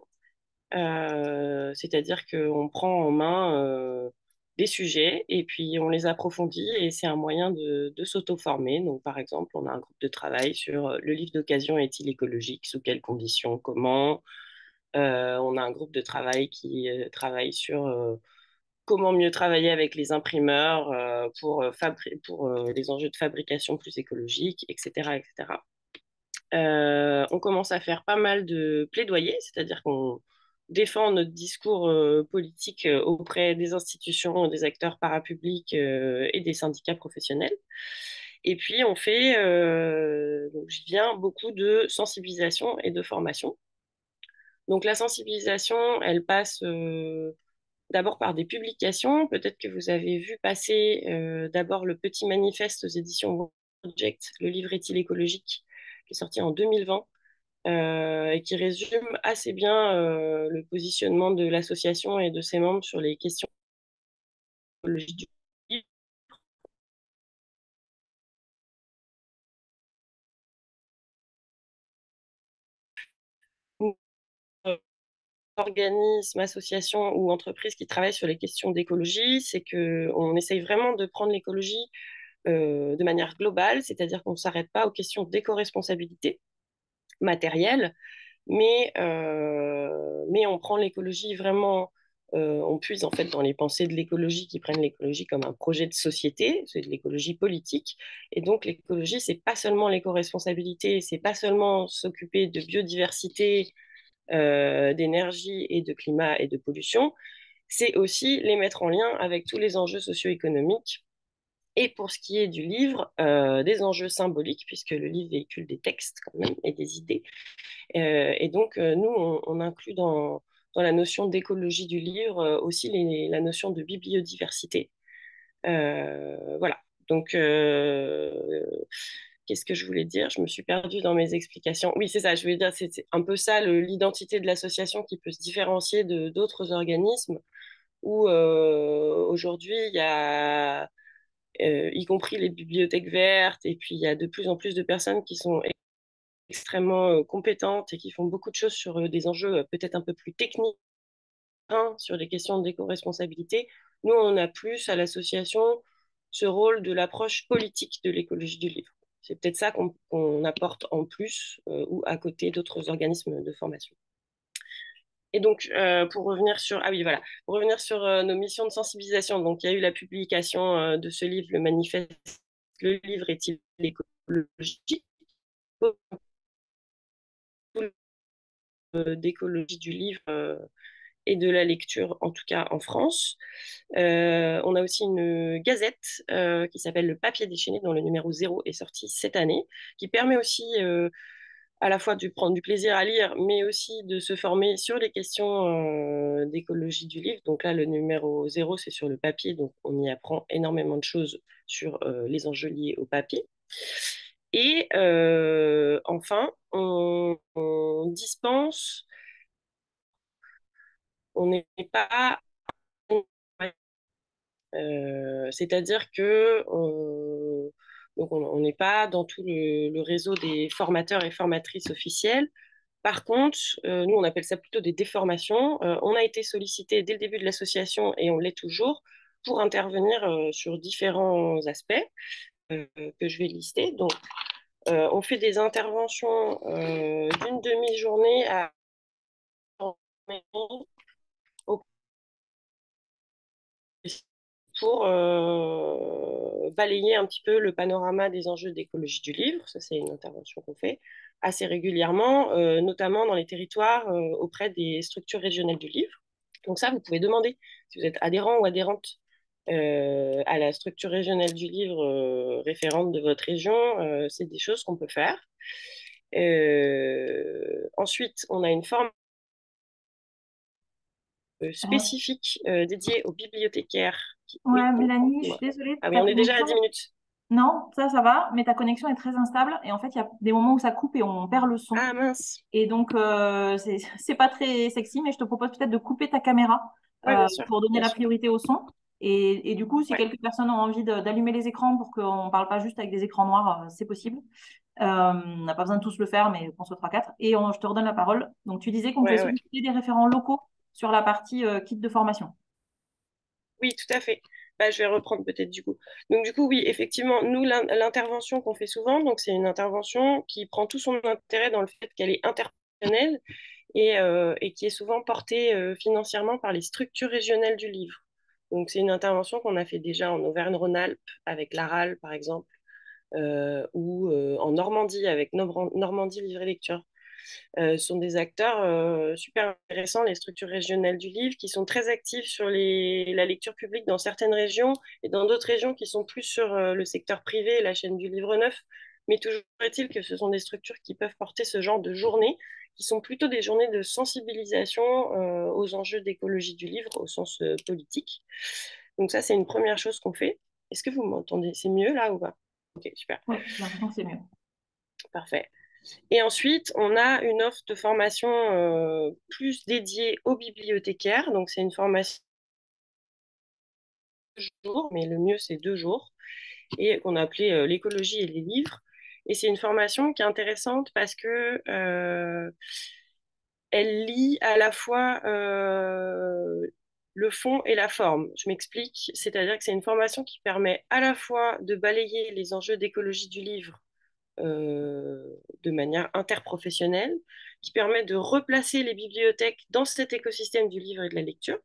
Euh, c'est-à-dire qu'on prend en main euh, des sujets et puis on les approfondit et c'est un moyen de, de s'auto-former. Donc, par exemple, on a un groupe de travail sur euh, le livre d'occasion est-il écologique, sous quelles conditions, comment. Euh, on a un groupe de travail qui euh, travaille sur euh, comment mieux travailler avec les imprimeurs euh, pour, euh, fabri- pour euh, les enjeux de fabrication plus écologiques, et cetera, et cetera. Euh, on commence à faire pas mal de plaidoyer, c'est-à-dire qu'on défend notre discours euh, politique euh, auprès des institutions, des acteurs parapublics euh, et des syndicats professionnels. Et puis on fait, euh, donc j'y viens, beaucoup de sensibilisation et de formation. Donc la sensibilisation, elle passe euh, d'abord par des publications. Peut-être que vous avez vu passer euh, d'abord le petit manifeste aux éditions Project, le livre est-il écologique, qui est sorti en deux mille vingt euh, et qui résume assez bien euh, le positionnement de l'association et de ses membres sur les questions écologiques du livre. organismes, associations ou entreprises qui travaillent sur les questions d'écologie, c'est qu'on essaye vraiment de prendre l'écologie euh, de manière globale, c'est-à-dire qu'on ne s'arrête pas aux questions d'éco-responsabilité matérielle, mais, euh, mais on prend l'écologie vraiment, euh, on puise en fait dans les pensées de l'écologie qui prennent l'écologie comme un projet de société, c'est de l'écologie politique, et donc l'écologie, c'est pas seulement l'éco-responsabilité, c'est pas seulement s'occuper de biodiversité, euh, d'énergie et de climat et de pollution, c'est aussi les mettre en lien avec tous les enjeux socio-économiques. Et pour ce qui est du livre, euh, des enjeux symboliques, puisque le livre véhicule des textes quand même et des idées. Euh, et donc, euh, nous, on, on inclut dans, dans, la notion d'écologie du livre euh, aussi les, la notion de bibliodiversité. Euh, voilà. Donc, euh, qu'est-ce que je voulais dire? Je me suis perdue dans mes explications. Oui, c'est ça, je voulais dire, c'est un peu ça l'identité de l'association qui peut se différencier de d'autres organismes où euh, aujourd'hui, il y a, euh, y compris les bibliothèques vertes, et puis il y a de plus en plus de personnes qui sont extrêmement euh, compétentes et qui font beaucoup de choses sur euh, des enjeux euh, peut-être un peu plus techniques, hein, sur les questions d'éco-responsabilité. Nous, on a plus à l'association ce rôle de l'approche politique de l'écologie du livre. C'est peut-être ça qu'on qu'on apporte en plus euh, ou à côté d'autres organismes de formation. Et donc, euh, pour revenir sur, ah oui, voilà, pour revenir sur euh, nos missions de sensibilisation, donc il y a eu la publication euh, de ce livre, le manifeste, le livre est-il l'écologie, euh, d'écologie du livre euh, et de la lecture, en tout cas en France. Euh, on a aussi une gazette euh, qui s'appelle Le Papier déchaîné, dont le numéro zéro est sorti cette année, qui permet aussi euh, à la fois de prendre du plaisir à lire, mais aussi de se former sur les questions euh, d'écologie du livre. Donc là, le numéro zéro, c'est sur le papier, donc on y apprend énormément de choses sur euh, les enjeux liés au papier. Et euh, enfin, on, on dispense, on n'est pas... Euh, c'est-à-dire que on, donc on n'est pas dans tout le, le, réseau des formateurs et formatrices officiels. Par contre, euh, nous, on appelle ça plutôt des déformations. Euh, on a été sollicité dès le début de l'association, et on l'est toujours, pour intervenir euh, sur différents aspects euh, que je vais lister. Donc, euh, on fait des interventions euh, d'une demi-journée à pour euh, balayer un petit peu le panorama des enjeux d'écologie du livre. Ça, c'est une intervention qu'on fait assez régulièrement, euh, notamment dans les territoires euh, auprès des structures régionales du livre. Donc ça, vous pouvez demander si vous êtes adhérent ou adhérente euh, à la structure régionale du livre euh, référente de votre région. Euh, c'est des choses qu'on peut faire. Euh, ensuite, on a une forme euh, Ouais, spécifique euh, dédiée aux bibliothécaires. Qui... Oui, ouais, oh, Mélanie, je moi. suis désolée, Ah oui, ta on est déjà à connexion. dix minutes. Non, ça, ça va, mais ta connexion est très instable et en fait, il y a des moments où ça coupe et on perd le son. Ah mince. Et donc, euh, c'est c'est pas très sexy, mais je te propose peut-être de couper ta caméra Oui, euh, bien sûr, pour donner bien la sûr. priorité au son. Et, et du coup, si Ouais, quelques personnes ont envie de- d'allumer les écrans pour qu'on parle pas juste avec des écrans noirs, euh, c'est possible. Euh, on n'a pas besoin de tous le faire, mais qu'on soit trois quatre. Et on- je te redonne la parole. Donc, tu disais qu'on pouvait ouais, ouais. solliciter des référents locaux sur la partie euh, kit de formation. Oui, tout à fait. Bah, je vais reprendre peut-être du coup. Donc du coup, oui, effectivement, nous, l'in- l'intervention qu'on fait souvent, donc c'est une intervention qui prend tout son intérêt dans le fait qu'elle est interprofessionnelle et, euh, et qui est souvent portée euh, financièrement par les structures régionales du livre. Donc c'est une intervention qu'on a fait déjà en Auvergne-Rhône-Alpes avec l'A R A L, par exemple, euh, ou euh, en Normandie avec Nor- Normandie Livre et Lecture. Euh, sont des acteurs euh, super intéressants, les structures régionales du livre, qui sont très actifs sur les, la lecture publique dans certaines régions et dans d'autres régions qui sont plus sur euh, le secteur privé, la chaîne du livre neuf. Mais toujours est-il que ce sont des structures qui peuvent porter ce genre de journées, qui sont plutôt des journées de sensibilisation euh, aux enjeux d'écologie du livre au sens euh, politique. Donc ça, c'est une première chose qu'on fait. Est-ce que vous m'entendez? C'est mieux là ou pas? Ok, super, Oui, j'ai l'impression que c'est mieux. parfait. Et ensuite, on a une offre de formation euh, plus dédiée aux bibliothécaires. Donc, c'est une formation de jour, mais le mieux, c'est deux jours, et qu'on a appelé euh, l'écologie et les livres. Et c'est une formation qui est intéressante parce que euh, elle lie à la fois euh, le fond et la forme. Je m'explique, c'est-à-dire que c'est une formation qui permet à la fois de balayer les enjeux d'écologie du livre euh, de manière interprofessionnelle, qui permet de replacer les bibliothèques dans cet écosystème du livre et de la lecture,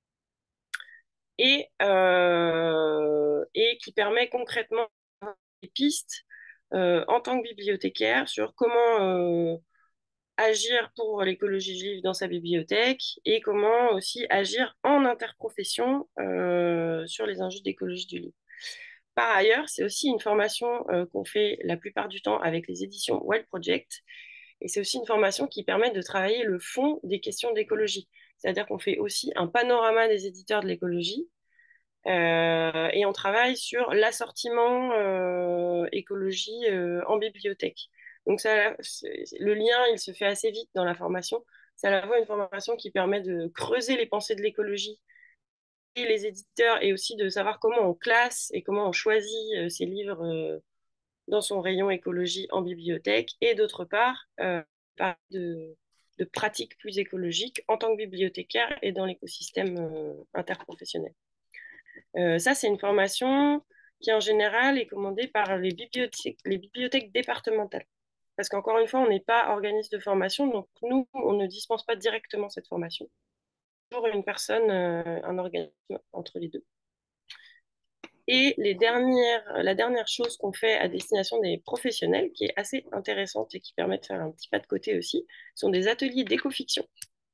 et, euh, et qui permet concrètement des pistes euh, en tant que bibliothécaire sur comment euh, agir pour l'écologie du livre dans sa bibliothèque et comment aussi agir en interprofession euh, sur les enjeux d'écologie du livre. Par ailleurs, c'est aussi une formation euh, qu'on fait la plupart du temps avec les éditions Wild Project, et c'est aussi une formation qui permet de travailler le fond des questions d'écologie. C'est-à-dire qu'on fait aussi un panorama des éditeurs de l'écologie, euh, et on travaille sur l'assortiment euh, écologie euh, en bibliothèque. Donc ça, le lien, il se fait assez vite dans la formation. C'est à la fois une formation qui permet de creuser les pensées de l'écologie et les éditeurs, et aussi de savoir comment on classe et comment on choisit euh, ces livres euh, dans son rayon écologie en bibliothèque, et d'autre part, euh, de, de pratiques plus écologiques en tant que bibliothécaire et dans l'écosystème euh, interprofessionnel. Euh, ça, c'est une formation qui, en général, est commandée par les bibliothèques, les bibliothèques départementales. Parce qu'encore une fois, on n'est pas organisme de formation, donc nous, on ne dispense pas directement cette formation. Toujours une personne, euh, un organisme entre les deux. Et les dernières, la dernière chose qu'on fait à destination des professionnels, qui est assez intéressante et qui permet de faire un petit pas de côté aussi, sont des ateliers d'éco-fiction.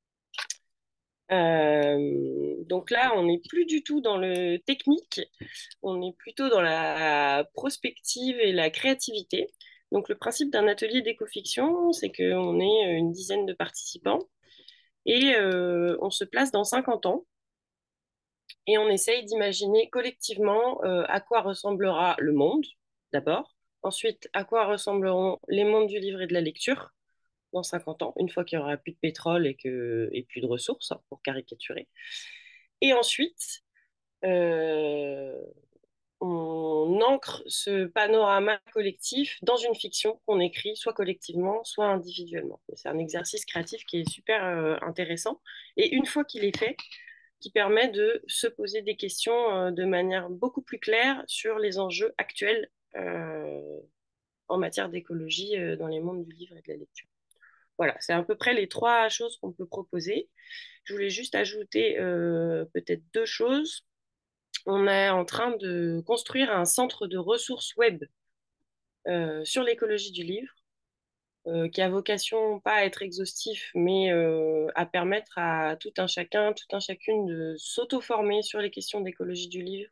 Euh, donc là, on n'est plus du tout dans le technique, on est plutôt dans la prospective et la créativité. Donc le principe d'un atelier d'éco-fiction, c'est qu'on est une dizaine de participants et euh, on se place dans cinquante ans et on essaye d'imaginer collectivement euh, à quoi ressemblera le monde, d'abord. Ensuite, à quoi ressembleront les mondes du livre et de la lecture dans cinquante ans, une fois qu'il n'y aura plus de pétrole et, que, et plus de ressources, hein, pour caricaturer. Et ensuite, euh, on ancre ce panorama collectif dans une fiction qu'on écrit soit collectivement, soit individuellement. C'est un exercice créatif qui est super euh, intéressant. Et une fois qu'il est fait, qui permet de se poser des questions euh, de manière beaucoup plus claire sur les enjeux actuels euh, en matière d'écologie euh, dans les mondes du livre et de la lecture. Voilà, c'est à peu près les trois choses qu'on peut proposer. Je voulais juste ajouter euh, peut-être deux choses. On est en train de construire un centre de ressources web euh, sur l'écologie du livre, euh, qui a vocation pas à être exhaustif, mais euh, à permettre à tout un chacun, tout un chacune de s'auto-former sur les questions d'écologie du livre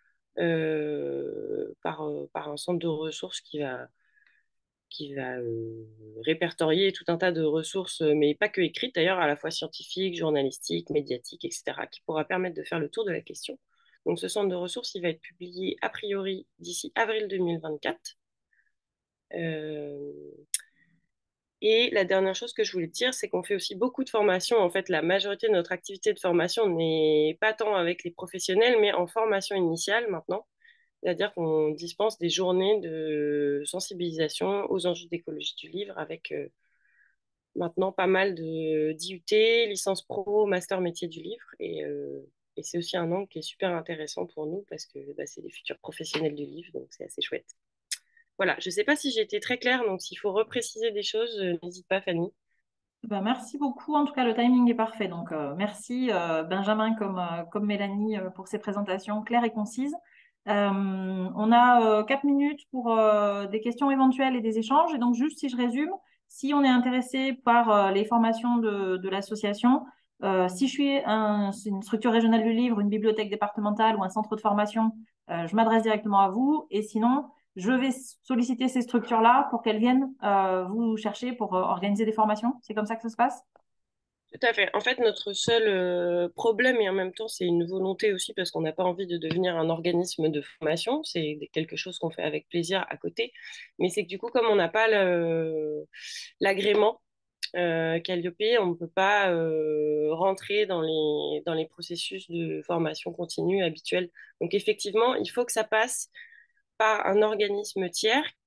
euh, par, euh, par un centre de ressources qui va, qui va euh, répertorier tout un tas de ressources, mais pas que écrites d'ailleurs, à la fois scientifiques, journalistiques, médiatiques, et cetera, qui pourra permettre de faire le tour de la question. Donc ce centre de ressources, il va être publié a priori d'ici avril deux mille vingt-quatre. Euh, Et la dernière chose que je voulais te dire, c'est qu'on fait aussi beaucoup de formations. En fait, la majorité de notre activité de formation n'est pas tant avec les professionnels, mais en formation initiale maintenant. C'est-à-dire qu'on dispense des journées de sensibilisation aux enjeux d'écologie du livre avec euh, maintenant pas mal de d'I U T, licence pro, master métier du livre. Et, euh, et c'est aussi un angle qui est super intéressant pour nous parce que bah, c'est les futurs professionnels du livre, donc c'est assez chouette. Voilà, je ne sais pas si j'ai été très claire, donc s'il faut repréciser des choses, euh, n'hésite pas, Fanny. Ben, merci beaucoup. En tout cas, le timing est parfait. Donc, euh, merci euh, Benjamin comme, euh, comme Mélanie euh, pour ces présentations claires et concises. Euh, on a euh, quatre minutes pour euh, des questions éventuelles et des échanges. Et donc, juste si je résume, si on est intéressé par euh, les formations de, de l'association, euh, si je suis un, une structure régionale du livre, une bibliothèque départementale ou un centre de formation, euh, je m'adresse directement à vous. Et sinon, je vais solliciter ces structures-là pour qu'elles viennent euh, vous chercher pour euh, organiser des formations. C'est comme ça que ça se passe? Tout à fait. En fait, notre seul euh, problème, et en même temps, c'est une volonté aussi, parce qu'on n'a pas envie de devenir un organisme de formation, c'est quelque chose qu'on fait avec plaisir à côté, mais c'est que du coup, comme on n'a pas le- l'agrément euh, Calliope, on ne peut pas euh, rentrer dans les, dans les processus de formation continue habituels. Donc effectivement, il faut que ça passe par un organisme tiers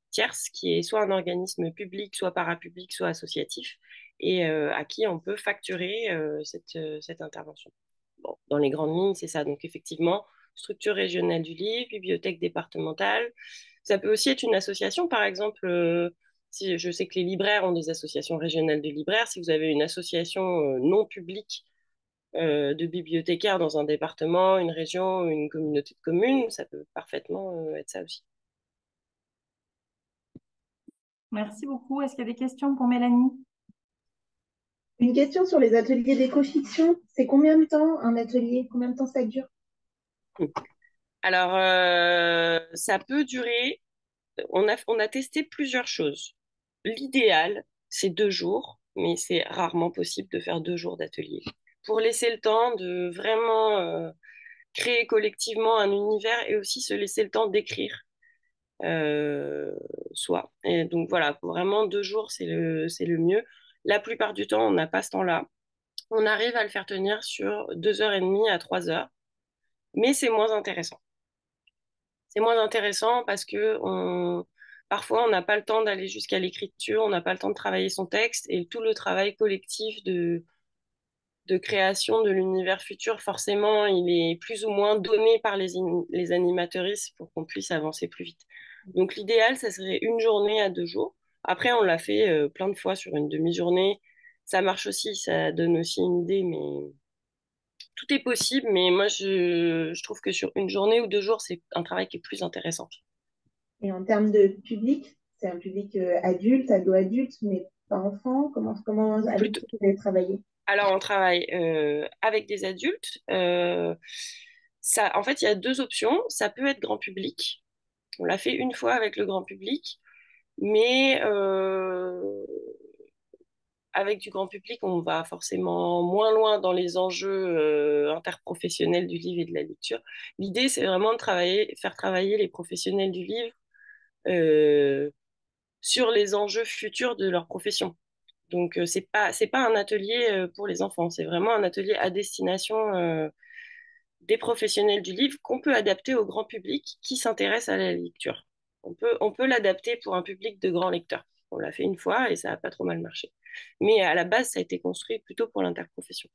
tierce qui est soit un organisme public, soit parapublic, soit associatif, et euh, à qui on peut facturer euh, cette, euh, cette intervention. Bon, dans les grandes lignes, c'est ça. Donc effectivement, structure régionale du livre, bibliothèque départementale. Ça peut aussi être une association, par exemple. Euh, si, je sais que les libraires ont des associations régionales de libraires. Si vous avez une association euh, non publique euh, de bibliothécaires dans un département, une région, une communauté de communes, ça peut parfaitement euh, être ça aussi. Merci beaucoup. Est-ce qu'il y a des questions pour Mélanie? Une question sur les ateliers d'éco-fiction. C'est combien de temps un atelier? Combien de temps ça dure? Alors, euh, ça peut durer. On a, on a testé plusieurs choses. L'idéal, c'est deux jours, mais c'est rarement possible de faire deux jours d'atelier. Pour laisser le temps de vraiment euh, créer collectivement un univers et aussi se laisser le temps d'écrire euh, soi. Et donc voilà, pour vraiment deux jours, c'est le, c'est le mieux. La plupart du temps, on n'a pas ce temps-là. On arrive à le faire tenir sur deux heures et demie à trois heures, mais c'est moins intéressant. C'est moins intéressant parce que on... parfois, on n'a pas le temps d'aller jusqu'à l'écriture, on n'a pas le temps de travailler son texte et tout le travail collectif de, de création de l'univers futur, forcément, il est plus ou moins donné par les, in... les animateuristes pour qu'on puisse avancer plus vite. Donc, l'idéal, ça serait une journée à deux jours. Après, on l'a fait euh, plein de fois sur une demi-journée. Ça marche aussi, ça donne aussi une idée, mais tout est possible. Mais moi, je, je trouve que sur une journée ou deux jours, c'est un travail qui est plus intéressant. Et en termes de public, c'est un public euh, adulte, ado-adulte, mais pas enfant. Comment, comment avec Plutôt. qui vous avez travaillé? Alors, on travaille euh, avec des adultes. Euh, ça, en fait, il y a deux options. Ça peut être grand public. On l'a fait une fois avec le grand public, mais euh, avec du grand public, on va forcément moins loin dans les enjeux euh, interprofessionnels du livre et de la lecture. L'idée, c'est vraiment de travailler, faire travailler les professionnels du livre euh, sur les enjeux futurs de leur profession. Donc, euh, c'est pas, c'est pas un atelier euh, pour les enfants, c'est vraiment un atelier à destination euh, des professionnels du livre qu'on peut adapter au grand public qui s'intéresse à la lecture. On peut, on peut l'adapter pour un public de grands lecteurs. On l'a fait une fois et ça n'a pas trop mal marché. Mais à la base, ça a été construit plutôt pour l'interprofession.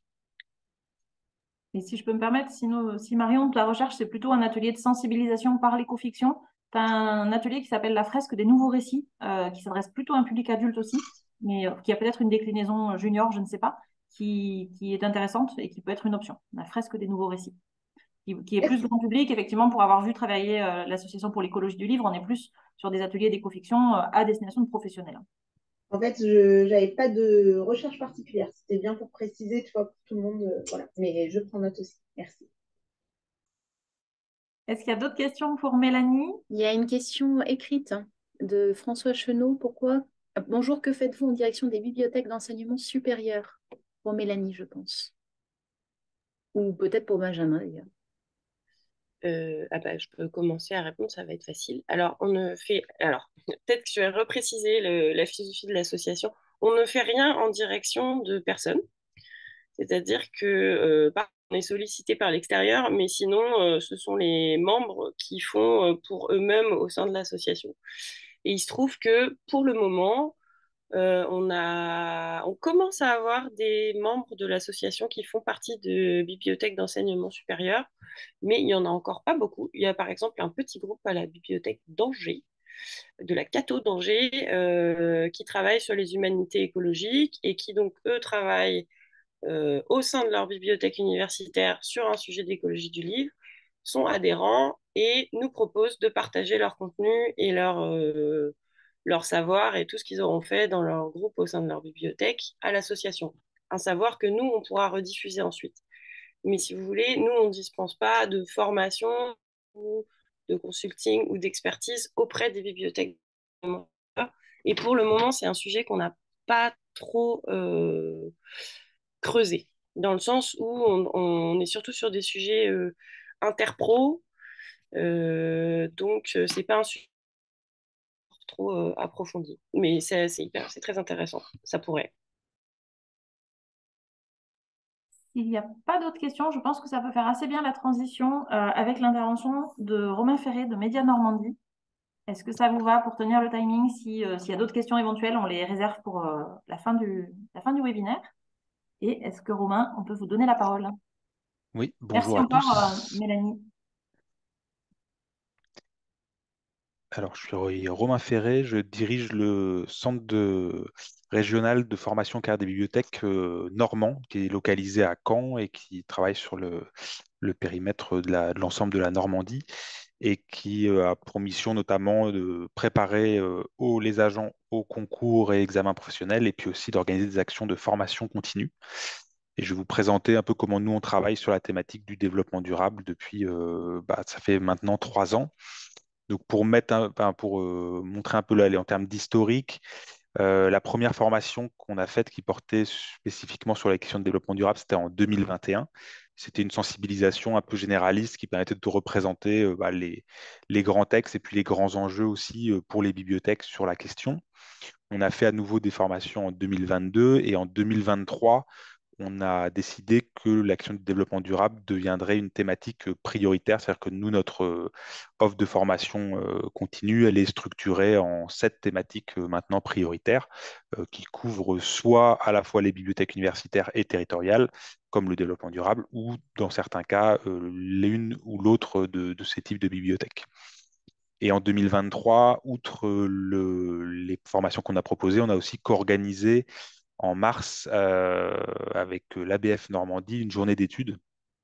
Et si je peux me permettre, sinon, si Marion, ta recherche, c'est plutôt un atelier de sensibilisation par l'éco-fiction, tu as un atelier qui s'appelle la fresque des nouveaux récits, euh, qui s'adresse plutôt à un public adulte aussi, mais euh, qui a peut-être une déclinaison junior, je ne sais pas, qui, qui est intéressante et qui peut être une option. La fresque des nouveaux récits, qui, qui est plus grand public, effectivement, pour avoir vu travailler euh, l'Association pour l'écologie du livre, on est plus sur des ateliers d'éco-fiction euh, à destination de professionnels. En fait, je n'avais pas de recherche particulière. C'était bien pour préciser, tu vois, pour tout le monde. Euh, voilà. Mais je prends note aussi. Merci. Est-ce qu'il y a d'autres questions pour Mélanie? Il y a une question écrite de François Chenot. Pourquoi? Bonjour, que faites-vous en direction des bibliothèques d'enseignement supérieur? Pour Mélanie, je pense. Ou peut-être pour Benjamin, d'ailleurs. Euh, ah bah, je peux commencer à répondre, ça va être facile. Alors, on ne fait. Alors, peut-être que je vais repréciser le- la philosophie de l'association. On ne fait rien en direction de personne. C'est-à-dire que euh, on est sollicité par l'extérieur, mais sinon, euh, ce sont les membres qui font euh, pour eux-mêmes au sein de l'association. Et il se trouve que pour le moment, euh, on a, on commence à avoir des membres de l'association qui font partie de bibliothèques d'enseignement supérieur, mais il n'y en a encore pas beaucoup. Il y a par exemple un petit groupe à la bibliothèque d'Angers, de la Cato d'Angers, euh, qui travaille sur les humanités écologiques et qui donc, eux, travaillent euh, au sein de leur bibliothèque universitaire sur un sujet d'écologie du livre, sont adhérents et nous proposent de partager leur contenu et leur, euh, leur savoir et tout ce qu'ils auront fait dans leur groupe au sein de leur bibliothèque à l'association. Un savoir que nous, on pourra rediffuser ensuite. Mais si vous voulez, nous, on ne dispense pas de formation ou de consulting ou d'expertise auprès des bibliothèques. Et pour le moment, c'est un sujet qu'on n'a pas trop euh, creusé, dans le sens où on, on est surtout sur des sujets euh, interpro, euh, donc euh, c'est pas un sujet trop euh, approfondi. Mais c'est hyper, c'est très intéressant, ça pourrait. S'il n'y a pas d'autres questions, je pense que ça peut faire assez bien la transition euh, avec l'intervention de Romain Ferré de Média Normandie. Est-ce que ça vous va pour tenir le timing? Si, euh, s'il y a d'autres questions éventuelles, on les réserve pour euh, la fin du, la fin du webinaire. Et est-ce que Romain, on peut vous donner la parole? Oui, Merci bonjour à encore, euh, tous. Mélanie. Alors, je suis Romain Ferré, je dirige le centre de- régional de formation carrière des bibliothèques euh, normand, qui est localisé à Caen et qui travaille sur le, le périmètre de la- de l'ensemble de la Normandie et qui euh, a pour mission notamment de préparer euh, aux- les agents aux concours et examens professionnels et puis aussi d'organiser des actions de formation continue. Et je vais vous présenter un peu comment nous on travaille sur la thématique du développement durable depuis, euh, bah, ça fait maintenant trois ans. Donc pour mettre un- enfin, pour euh, montrer un peu là, en termes d'historique, euh, la première formation qu'on a faite qui portait spécifiquement sur la question de développement durable, c'était en deux mille vingt et un. C'était une sensibilisation un peu généraliste qui permettait de représenter euh, bah, les, les grands textes et puis les grands enjeux aussi euh, pour les bibliothèques sur la question. On a fait à nouveau des formations en deux mille vingt-deux et en deux mille vingt-trois, on a décidé que l'action de développement durable deviendrait une thématique euh, prioritaire. C'est-à-dire que nous, notre euh, offre de formation euh, continue, elle est structurée en sept thématiques euh, maintenant prioritaires, euh, qui couvrent soit à la fois les bibliothèques universitaires et territoriales, comme le développement durable, ou dans certains cas, euh, l'une ou l'autre de, de ces types de bibliothèques. Et en deux mille vingt-trois, outre le- les formations qu'on a proposées, on a aussi co-organisé en mars euh, avec l'A B F Normandie une journée d'études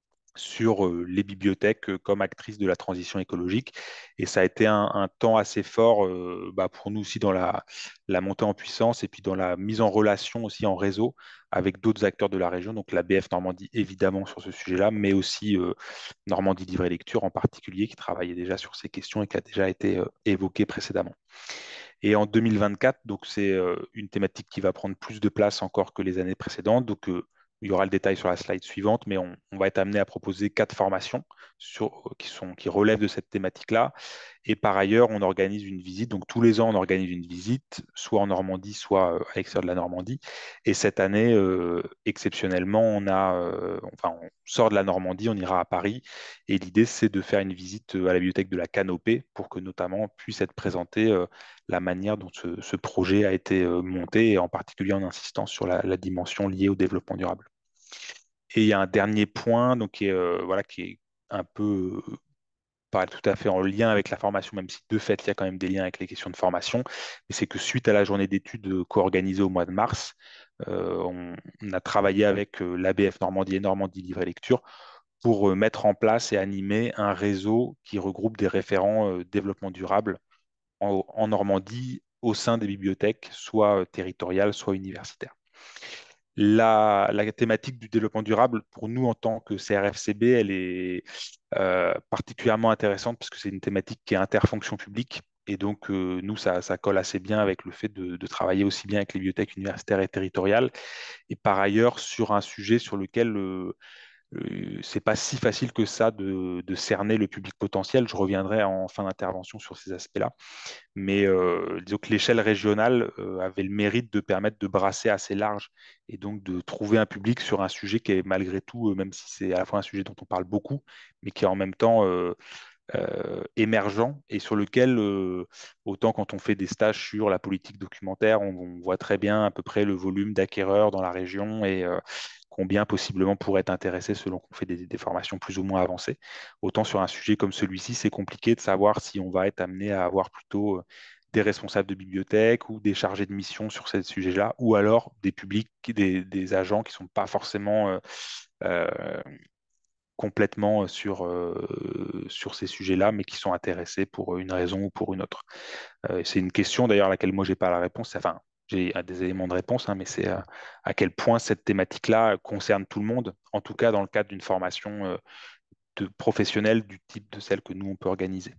sur euh, les bibliothèques euh, comme actrices de la transition écologique. Et ça a été un, un temps assez fort euh, bah, pour nous aussi dans la, la montée en puissance et puis dans la mise en relation aussi en réseau avec d'autres acteurs de la région. Donc la B F Normandie évidemment sur ce sujet-là, mais aussi euh, Normandie Livre et Lecture en particulier qui travaillait déjà sur ces questions et qui a déjà été euh, évoquée précédemment. Et en deux mille vingt-quatre, donc c'est euh, une thématique qui va prendre plus de place encore que les années précédentes. Donc euh, il y aura le détail sur la slide suivante, mais on, on va être amené à proposer quatre formations sur, qui sont, qui relèvent de cette thématique-là. Et par ailleurs, on organise une visite. Donc tous les ans, on organise une visite, soit en Normandie, soit euh, à l'extérieur de la Normandie. Et cette année, euh, exceptionnellement, on a, euh, enfin, on sort de la Normandie, on ira à Paris. Et l'idée, c'est de faire une visite euh, à la bibliothèque de la Canopée pour que notamment puisse être présenté euh, la manière dont ce, ce projet a été euh, monté, et en particulier en insistant sur la, la dimension liée au développement durable. Et il y a un dernier point donc, qui est, euh, voilà, qui est un peu euh, pas tout à fait en lien avec la formation, même si de fait, il y a quand même des liens avec les questions de formation, mais c'est que suite à la journée d'études euh, co-organisée au mois de mars, euh, on, on a travaillé avec euh, l'A B F Normandie et Normandie Livre et Lecture pour euh, mettre en place et animer un réseau qui regroupe des référents euh, développement durable en, en Normandie au sein des bibliothèques, soit euh, territoriales, soit universitaires. La, la thématique du développement durable, pour nous en tant que C R F C B, elle est euh, particulièrement intéressante parce que c'est une thématique qui est interfonction publique. Et donc, euh, nous, ça, ça colle assez bien avec le fait de, de travailler aussi bien avec les bibliothèques universitaires et territoriales. Et par ailleurs, sur un sujet sur lequel euh, euh, c'est pas si facile que ça de, de cerner le public potentiel. Je reviendrai en fin d'intervention sur ces aspects-là. Mais euh, disons que l'échelle régionale euh, avait le mérite de permettre de brasser assez large et donc de trouver un public sur un sujet qui est malgré tout, euh, même si c'est à la fois un sujet dont on parle beaucoup, mais qui est en même temps euh, euh, émergent et sur lequel, euh, autant quand on fait des stages sur la politique documentaire, on, on voit très bien à peu près le volume d'acquéreurs dans la région et euh, combien possiblement pourraient être intéressés selon qu'on fait des, des formations plus ou moins avancées. Autant sur un sujet comme celui-ci, c'est compliqué de savoir si on va être amené à avoir plutôt euh, des responsables de bibliothèque ou des chargés de mission sur ce sujet-là, ou alors des publics, des, des agents qui ne sont pas forcément euh, euh, complètement sur, euh, sur ces sujets-là, mais qui sont intéressés pour une raison ou pour une autre. Euh, c'est une question d'ailleurs à laquelle moi, j'ai pas la réponse. Enfin, j'ai euh, des éléments de réponse, hein, mais c'est euh, à quel point cette thématique-là concerne tout le monde, en tout cas dans le cadre d'une formation euh, de professionnelle du type de celle que nous, on peut organiser.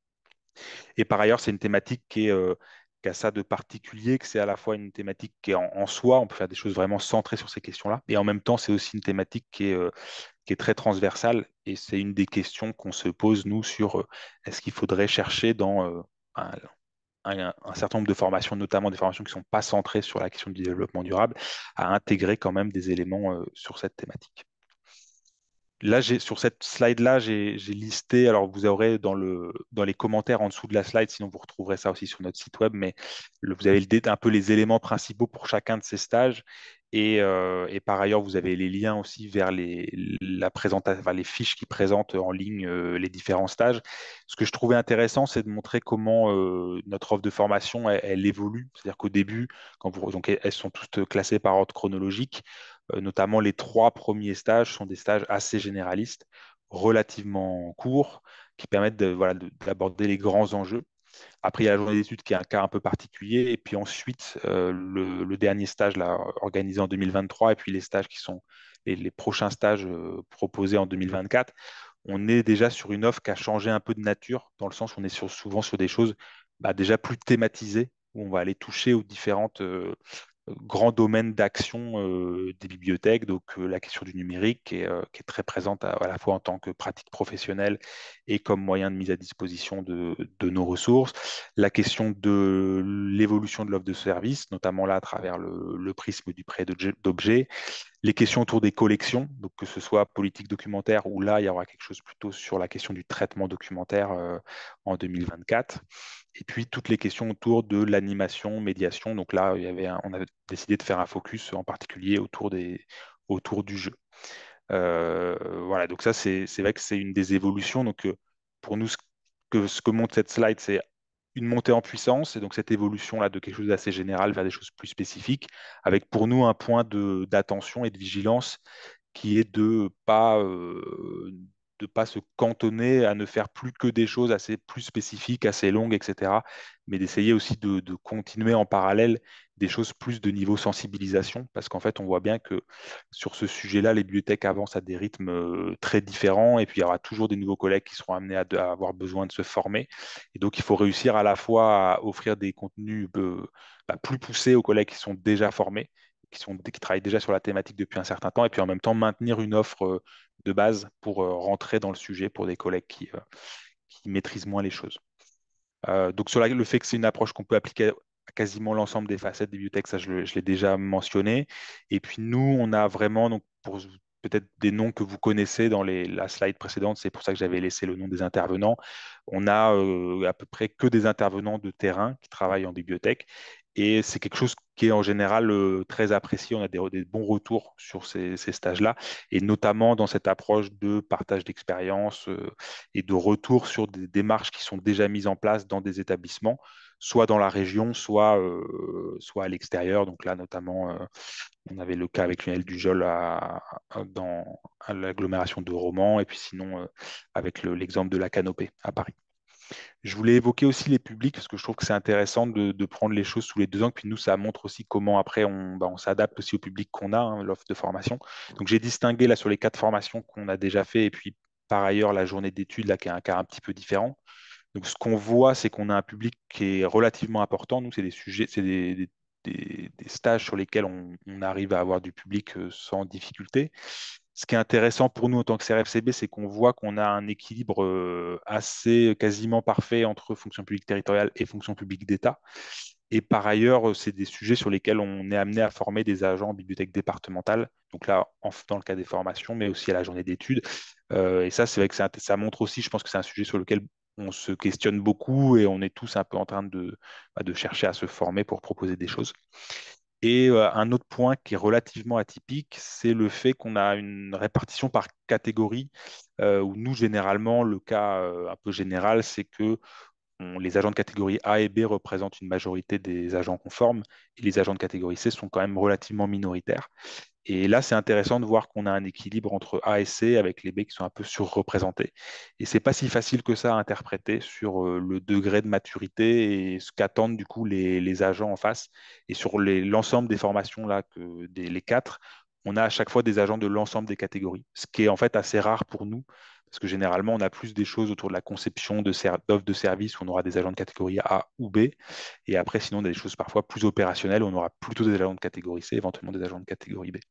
Et par ailleurs, c'est une thématique qui est... euh, qui a ça de particulier, que c'est à la fois une thématique qui est en, en soi, on peut faire des choses vraiment centrées sur ces questions-là, et en même temps, c'est aussi une thématique qui est, euh, qui est très transversale et c'est une des questions qu'on se pose, nous, sur euh, est-ce qu'il faudrait chercher dans euh, un, un- un certain nombre de formations, notamment des formations qui ne sont pas centrées sur la question du développement durable, à intégrer quand même des éléments euh, sur cette thématique. Là, j'ai, sur cette slide-là, j'ai j'ai listé, alors vous aurez dans le, dans les commentaires en dessous de la slide, sinon vous retrouverez ça aussi sur notre site web, mais le- vous avez le dé- un peu les éléments principaux pour chacun de ces stages. Et, euh, et par ailleurs, vous avez les liens aussi vers les, la présentation, enfin, les fiches qui présentent en ligne euh, les différents stages. Ce que je trouvais intéressant, c'est de montrer comment euh, notre offre de formation, elle, elle évolue. C'est-à-dire qu'au début, quand vous, donc, elles sont toutes classées par ordre chronologique. Euh, notamment, les trois premiers stages sont des stages assez généralistes, relativement courts, qui permettent de, voilà, de- d'aborder les grands enjeux. Après, il y a la journée d'études qui est un cas un peu particulier. Et puis ensuite, euh, le, le dernier stage là, organisé en deux mille vingt-trois, et puis les stages qui sont les, les prochains stages euh, proposés en deux mille vingt-quatre. On est déjà sur une offre qui a changé un peu de nature, dans le sens où on est sur- souvent sur des choses bah, déjà plus thématisées, où on va aller toucher aux différentes euh, grands domaines d'action euh, des bibliothèques. Donc euh, la question du numérique qui est, euh, qui est très présente à, à la fois en tant que pratique professionnelle et comme moyen de mise à disposition de, de nos ressources. La question de l'évolution de l'offre de service, notamment là à travers le, le prisme du prêt d'objets. Les questions autour des collections, donc que ce soit politique documentaire ou là, il y aura quelque chose plutôt sur la question du traitement documentaire euh, en deux mille vingt-quatre. Et puis toutes les questions autour de l'animation, médiation. Donc là, il y avait un- on a décidé de faire un focus en particulier autour des, autour du jeu. Euh, voilà, donc ça, c'est c'est vrai que c'est une des évolutions. Donc euh, pour nous, ce que, ce que montre cette slide, c'est une montée en puissance, et donc cette évolution-là de quelque chose d'assez général vers des choses plus spécifiques, avec pour nous un point de d'attention et de vigilance qui est de pas euh, de pas se cantonner à ne faire plus que des choses assez plus spécifiques, assez longues, et cetera. Mais d'essayer aussi de, de continuer en parallèle des choses plus de niveau sensibilisation, parce qu'en fait, on voit bien que sur ce sujet-là, les bibliothèques avancent à des rythmes euh, très différents, et puis il y aura toujours des nouveaux collègues qui seront amenés à, à avoir besoin de se former. Et donc, il faut réussir à la fois à offrir des contenus euh, bah, plus poussés aux collègues qui sont déjà formés, qui sont, qui travaillent déjà sur la thématique depuis un certain temps, et puis en même temps maintenir une offre euh, de base pour euh, rentrer dans le sujet pour des collègues qui, euh, qui maîtrisent moins les choses. Euh, donc sur la- le fait que c'est une approche qu'on peut appliquer à quasiment l'ensemble des facettes des bibliothèques, ça je, le- je l'ai déjà mentionné. Et puis nous, on a vraiment, donc pour peut-être des noms que vous connaissez dans les, la slide précédente, c'est pour ça que j'avais laissé le nom des intervenants. On a euh, à peu près que des intervenants de terrain qui travaillent en bibliothèque. Et c'est quelque chose qui est en général euh, très apprécié. On a des, des bons retours sur ces, ces stages-là, et notamment dans cette approche de partage d'expérience euh, et de retour sur des démarches qui sont déjà mises en place dans des établissements, soit dans la région, soit, euh, soit à l'extérieur. Donc là, notamment, euh, on avait le cas avec Lionel Dujol à, à- dans à l'agglomération de Romans, et puis sinon euh, avec le- l'exemple de la Canopée à Paris. Je voulais évoquer aussi les publics, parce que je trouve que c'est intéressant de, de prendre les choses sous les deux angles. Puis nous, ça montre aussi comment après on, bah, on s'adapte aussi au public qu'on a, hein, l'offre de formation. Donc j'ai distingué là sur les quatre formations qu'on a déjà fait, et puis par ailleurs la journée d'études là qui est un cas un petit peu différent. Donc ce qu'on voit, c'est qu'on a un public qui est relativement important. Nous, c'est des sujets, c'est des, des- des- des stages sur lesquels on, on arrive à avoir du public euh, sans difficulté. Ce qui est intéressant pour nous en tant que C R F C B, c'est qu'on voit qu'on a un équilibre euh, assez quasiment parfait entre fonction publique territoriale et fonction publique d'État. Et par ailleurs, euh, c'est des sujets sur lesquels on est amené à former des agents en bibliothèque départementale. Donc là, en- dans le cas des formations, mais aussi à la journée d'études. Euh, et ça, c'est vrai que c'est int- ça montre aussi, je pense que c'est un sujet sur lequel on se questionne beaucoup, et on est tous un peu en train de, bah, de chercher à se former pour proposer des choses. Et euh, un autre point qui est relativement atypique, c'est le fait qu'on a une répartition par catégorie, euh, où nous, généralement, le cas euh, un peu général, c'est que on- les agents de catégorie A et B représentent une majorité des agents conformes, et les agents de catégorie C sont quand même relativement minoritaires. Et là, c'est intéressant de voir qu'on a un équilibre entre A et C, avec les B qui sont un peu surreprésentés. Et c'est pas si facile que ça à interpréter sur euh, le degré de maturité et ce qu'attendent du coup les, les agents en face. Et sur les- l'ensemble des formations, là, que, des, les quatre, on a à chaque fois des agents de l'ensemble des catégories, ce qui est en fait assez rare pour nous, parce que généralement, on a plus des choses autour de la conception de ser- d'offres de services, où on aura des agents de catégorie A ou B. Et après, sinon, des choses parfois plus opérationnelles, où on aura plutôt des agents de catégorie C, éventuellement des agents de catégorie B.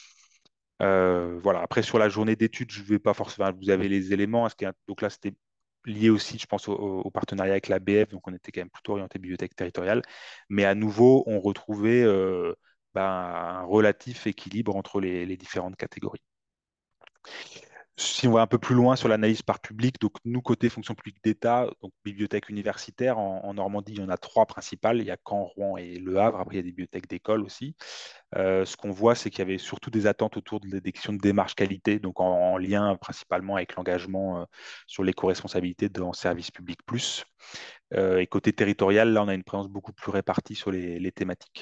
Euh, voilà. Après, sur la journée d'études, je vais pas forcément. Vous avez les éléments, hein. Ce qui est- Donc là, c'était lié aussi, je pense, au, au partenariat avec la B F. Donc, on était quand même plutôt orienté bibliothèque territoriale. Mais à nouveau, on retrouvait euh, ben, un relatif équilibre entre les, les différentes catégories. Si on va un peu plus loin sur l'analyse par public, donc nous, côté fonction publique d'État, donc bibliothèque universitaire, en, en Normandie, il y en a trois principales. Il y a Caen, Rouen et Le Havre. Après, il y a des bibliothèques d'école aussi. Euh, ce qu'on voit, c'est qu'il y avait surtout des attentes autour de- des questions de démarche qualité, donc en, en lien principalement avec l'engagement euh, sur l'éco-responsabilité dans Service Public Plus. Euh, et côté territorial, là, on a une présence beaucoup plus répartie sur les, les thématiques.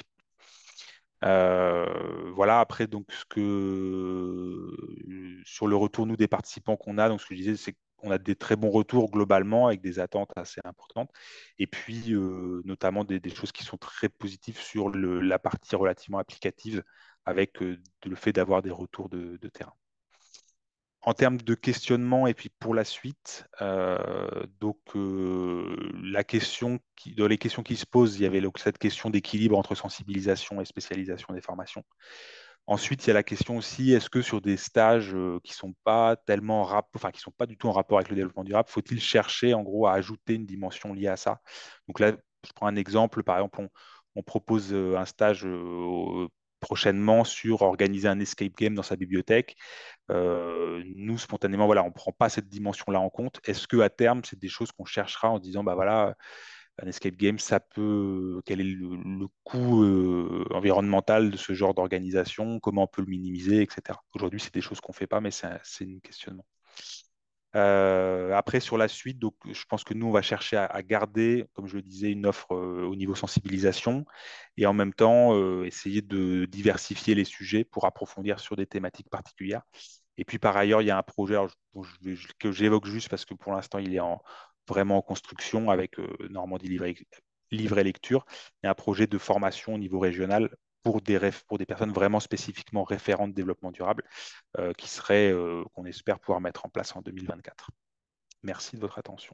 Euh, voilà, après, donc, ce que, sur le retour, nous, des participants qu'on a, donc, ce que je disais, c'est qu'on a des très bons retours globalement avec des attentes assez importantes. Et puis, euh, notamment, des, des choses qui sont très positives sur le, la partie relativement applicative avec euh, le fait d'avoir des retours de, de terrain. En termes de questionnement et puis pour la suite, euh, donc euh, la question qui, dans les questions qui se posent, il y avait donc cette question d'équilibre entre sensibilisation et spécialisation des formations. Ensuite, il y a la question aussi, est-ce que sur des stages euh, qui sont pas tellement rap- enfin, qui sont pas du tout en rapport avec le développement durable, faut-il chercher en gros à ajouter une dimension liée à ça? Donc là, je prends un exemple, par exemple, on, on propose euh, un stage euh, prochainement sur organiser un escape game dans sa bibliothèque. Euh, nous, spontanément, voilà, on ne prend pas cette dimension-là en compte. Est-ce que à terme, c'est des choses qu'on cherchera en se disant, bah voilà, un escape game, ça peut, quel est le, le coût euh, environnemental de ce genre d'organisation, comment on peut le minimiser, et cetera. Aujourd'hui, c'est des choses qu'on ne fait pas, mais c'est un, c'est un questionnement. Euh, après, sur la suite, donc, je pense que nous, on va chercher à, à garder, comme je le disais, une offre euh, au niveau sensibilisation et en même temps euh, essayer de diversifier les sujets pour approfondir sur des thématiques particulières. Et puis, par ailleurs, il y a un projet alors, dont je vais- que j'évoque juste parce que pour l'instant, il est en, vraiment en construction avec euh, Normandie Livre et, Livre et Lecture. Il y a un projet de formation au niveau régional pour des, réf- pour des personnes vraiment spécifiquement référentes de développement durable euh, qui serait, euh, qu'on espère pouvoir mettre en place en deux mille vingt-quatre. Merci de votre attention.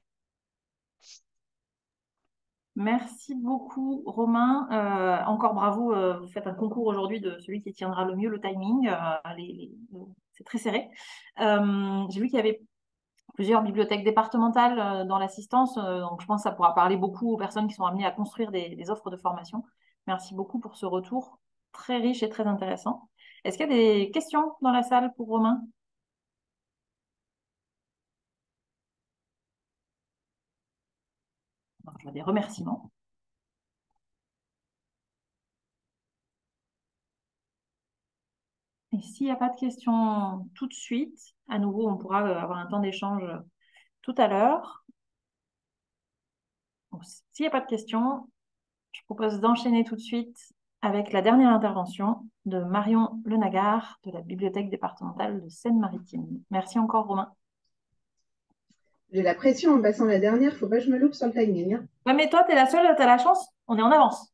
Merci beaucoup, Romain. Euh, encore bravo, euh, vous faites un concours aujourd'hui de celui qui tiendra le mieux le timing. Euh, les- les- c'est très serré. Euh, j'ai vu qu'il y avait plusieurs bibliothèques départementales euh, dans l'assistance, euh, donc je pense que ça pourra parler beaucoup aux personnes qui sont amenées à construire des, des offres de formation. Merci beaucoup pour ce retour très riche et très intéressant. Est-ce qu'il y a des questions dans la salle pour Romain? Donc, je vois des remerciements. Et s'il n'y a pas de questions tout de suite, à nouveau, on pourra euh, avoir un temps d'échange tout à l'heure. Donc, s'il n'y a pas de questions, je propose d'enchaîner tout de suite avec la dernière intervention de Marion Lenagar de la Bibliothèque départementale de Seine-Maritime. Merci encore, Romain. J'ai la pression en passant la dernière, il ne faut pas que je me loupe sur le timing. Hein. Ouais, mais toi, tu es la seule, tu as la chance, on est en avance.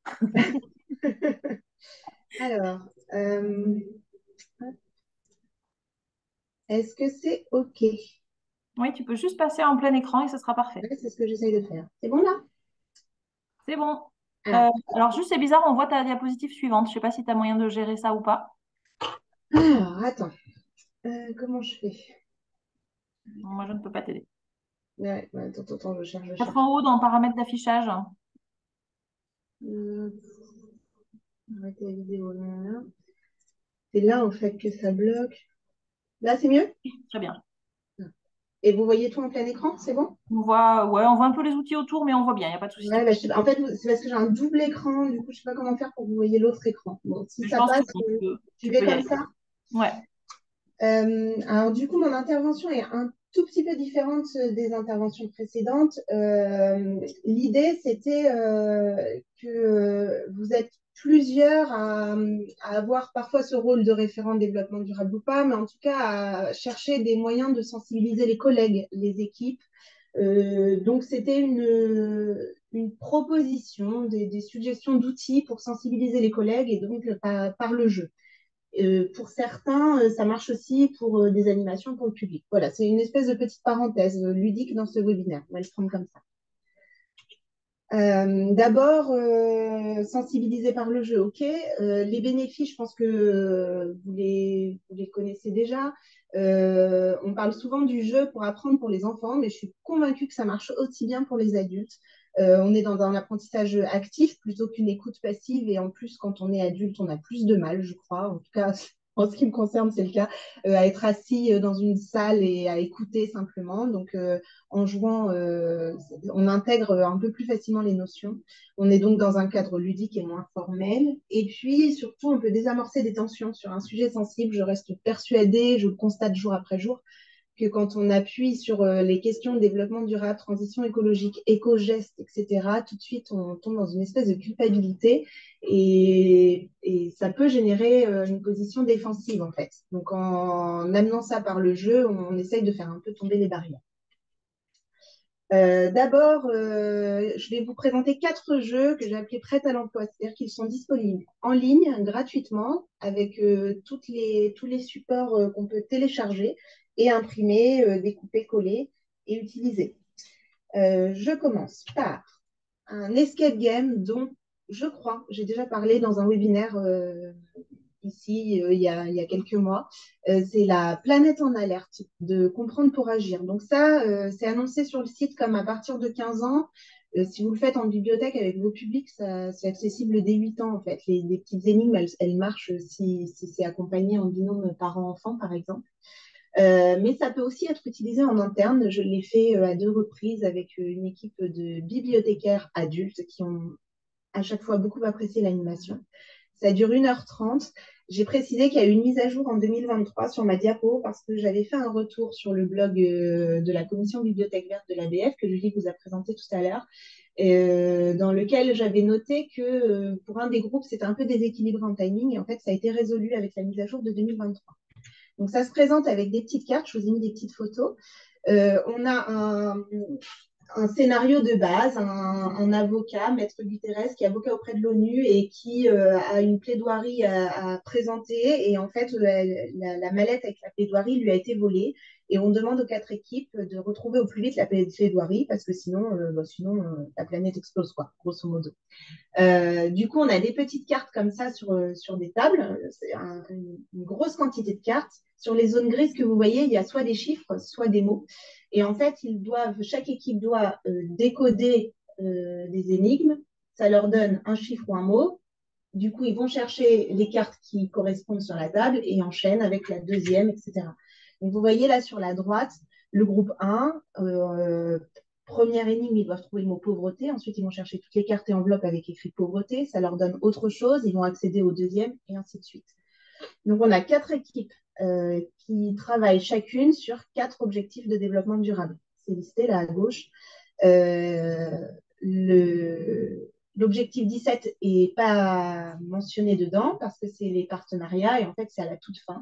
Alors, euh, est-ce que c'est OK? Oui, tu peux juste passer en plein écran et ce sera parfait. Ouais, c'est ce que j'essaye de faire. C'est bon là? C'est bon. Ah. Euh, alors, juste, c'est bizarre, on voit ta diapositive suivante. Je ne sais pas si tu as moyen de gérer ça ou pas. Alors, attends. Euh, comment je fais? Moi, je ne peux pas t'aider. Ouais, ouais, attends, attends, je cherche, je Quatre cherche. en haut dans paramètres d'affichage. Euh, arrêtez la vidéo là. C'est là en fait que ça bloque. Là, c'est mieux? Très bien. Et vous voyez tout en plein écran, c'est bon? On voit, ouais, on voit un peu les outils autour, mais on voit bien, il n'y a pas de souci. Ouais, bah, je sais pas. En fait, c'est parce que j'ai un double écran, du coup, je sais pas comment faire pour que vous voyez l'autre écran. Bon, si Je ça pense que passe, tu euh, peux, tu tu vais peux y comme aller. ça. Ouais. Euh, alors, du coup, mon intervention est un tout petit peu différente des interventions précédentes. Euh, l'idée, c'était euh, que euh, vous êtes plusieurs à, à avoir parfois ce rôle de référent de développement durable ou pas, mais en tout cas à chercher des moyens de sensibiliser les collègues, les équipes. Euh, donc, c'était une, une proposition, des, des suggestions d'outils pour sensibiliser les collègues et donc par, par le jeu. Euh, pour certains, euh, ça marche aussi pour euh, des animations pour le public. Voilà, c'est une espèce de petite parenthèse euh, ludique dans ce webinaire. On va le prendre comme ça. Euh, D'abord, euh, sensibiliser par le jeu, ok. Euh, les bénéfices, je pense que euh, vous, les, vous les connaissez déjà. Euh, on parle souvent du jeu pour apprendre pour les enfants, mais je suis convaincue que ça marche aussi bien pour les adultes. Euh, on est dans un apprentissage actif plutôt qu'une écoute passive, et en plus, quand on est adulte, on a plus de mal, je crois. En tout cas, en ce qui me concerne, c'est le cas, euh, à être assis euh, dans une salle et à écouter simplement. Donc, euh, en jouant, euh, on intègre un peu plus facilement les notions. On est donc dans un cadre ludique et moins formel. Et puis, surtout, on peut désamorcer des tensions sur un sujet sensible. Je reste persuadée, je le constate jour après jour, que quand on appuie sur euh, les questions de développement durable, transition écologique, éco-gestes, et cetera, tout de suite, on tombe dans une espèce de culpabilité et, et ça peut générer euh, une position défensive, en fait. Donc, en amenant ça par le jeu, on, on essaye de faire un peu tomber les barrières. Euh, D'abord, euh, je vais vous présenter quatre jeux que j'ai appelés prêts à l'emploi, c'est-à-dire qu'ils sont disponibles en ligne gratuitement avec euh, toutes les, tous les supports euh, qu'on peut télécharger et imprimer, euh, découper, coller et utiliser. Euh, je commence par un escape game dont je crois, j'ai déjà parlé dans un webinaire euh, ici euh, il, y a, il y a quelques mois. Euh, c'est la planète en alerte de comprendre pour agir. Donc ça, euh, c'est annoncé sur le site comme à partir de quinze ans. Euh, si vous le faites en bibliothèque avec vos publics, c'est accessible dès huit ans en fait. Les, les petites énigmes, elles, elles marchent si, si c'est accompagné en binôme parent-enfant par exemple. Euh, mais ça peut aussi être utilisé en interne. Je l'ai fait euh, à deux reprises avec euh, une équipe de bibliothécaires adultes qui ont à chaque fois beaucoup apprécié l'animation. Ça dure une heure trente. J'ai précisé qu'il y a eu une mise à jour en deux mille vingt-trois sur ma diapo parce que j'avais fait un retour sur le blog euh, de la commission Bibliothèque Verte de l'A B F que Julie vous a présenté tout à l'heure, euh, dans lequel j'avais noté que euh, pour un des groupes, c'était un peu déséquilibré en timing et en fait, ça a été résolu avec la mise à jour de deux mille vingt-trois. Donc, ça se présente avec des petites cartes. Je vous ai mis des petites photos. Euh, on a un, un scénario de base, un, un avocat, Maître Guterres, qui est avocat auprès de l'ONU et qui euh, a une plaidoirie à, à présenter. Et en fait, la, la, la mallette avec la plaidoirie lui a été volée. Et on demande aux quatre équipes de retrouver au plus vite la plaidoirie parce que sinon, euh, bah, sinon euh, la planète explose, quoi, grosso modo. Euh, du coup, on a des petites cartes comme ça sur, sur des tables. C'est un, une, une grosse quantité de cartes. Sur les zones grises que vous voyez, il y a soit des chiffres, soit des mots. Et en fait, ils doivent, chaque équipe doit euh, décoder euh, des énigmes. Ça leur donne un chiffre ou un mot. Du coup, ils vont chercher les cartes qui correspondent sur la table et enchaînent avec la deuxième, et cetera. Donc, vous voyez là sur la droite, le groupe un, euh, première énigme, ils doivent trouver le mot pauvreté. Ensuite, ils vont chercher toutes les cartes et enveloppes avec écrit pauvreté. Ça leur donne autre chose. Ils vont accéder au deuxième et ainsi de suite. Donc, on a quatre équipes euh, qui travaillent chacune sur quatre objectifs de développement durable. C'est listé là à gauche. Euh, le... L'objectif dix-sept n'est pas mentionné dedans parce que c'est les partenariats et en fait, c'est à la toute fin.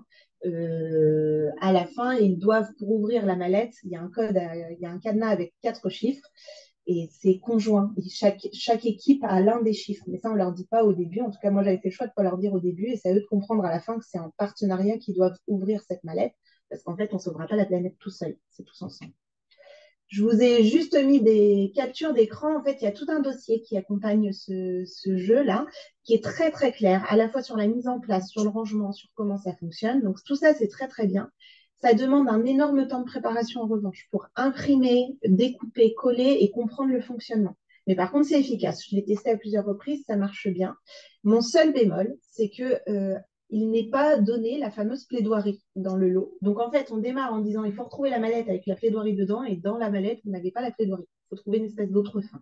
Euh, à la fin, ils doivent, pour ouvrir la mallette, il y a un code, il y a un cadenas avec quatre chiffres et c'est conjoint. Et chaque, chaque équipe a l'un des chiffres, mais ça, on ne leur dit pas au début. En tout cas, moi, j'avais fait le choix de ne pas leur dire au début et c'est à eux de comprendre à la fin que c'est en partenariat qu'ils doivent ouvrir cette mallette parce qu'en fait, on ne sauvera pas la planète tout seul, c'est tous ensemble. Je vous ai juste mis des captures d'écran. En fait, il y a tout un dossier qui accompagne ce, ce jeu-là, qui est très, très clair, à la fois sur la mise en place, sur le rangement, sur comment ça fonctionne. Donc, tout ça, c'est très, très bien. Ça demande un énorme temps de préparation, en revanche, pour imprimer, découper, coller et comprendre le fonctionnement. Mais par contre, c'est efficace. Je l'ai testé à plusieurs reprises, ça marche bien. Mon seul bémol, c'est que euh, il n'est pas donné la fameuse plaidoirie dans le lot. Donc, en fait, on démarre en disant il faut retrouver la mallette avec la plaidoirie dedans, et dans la mallette, vous n'avez pas la plaidoirie. Il faut trouver une espèce d'autre fin.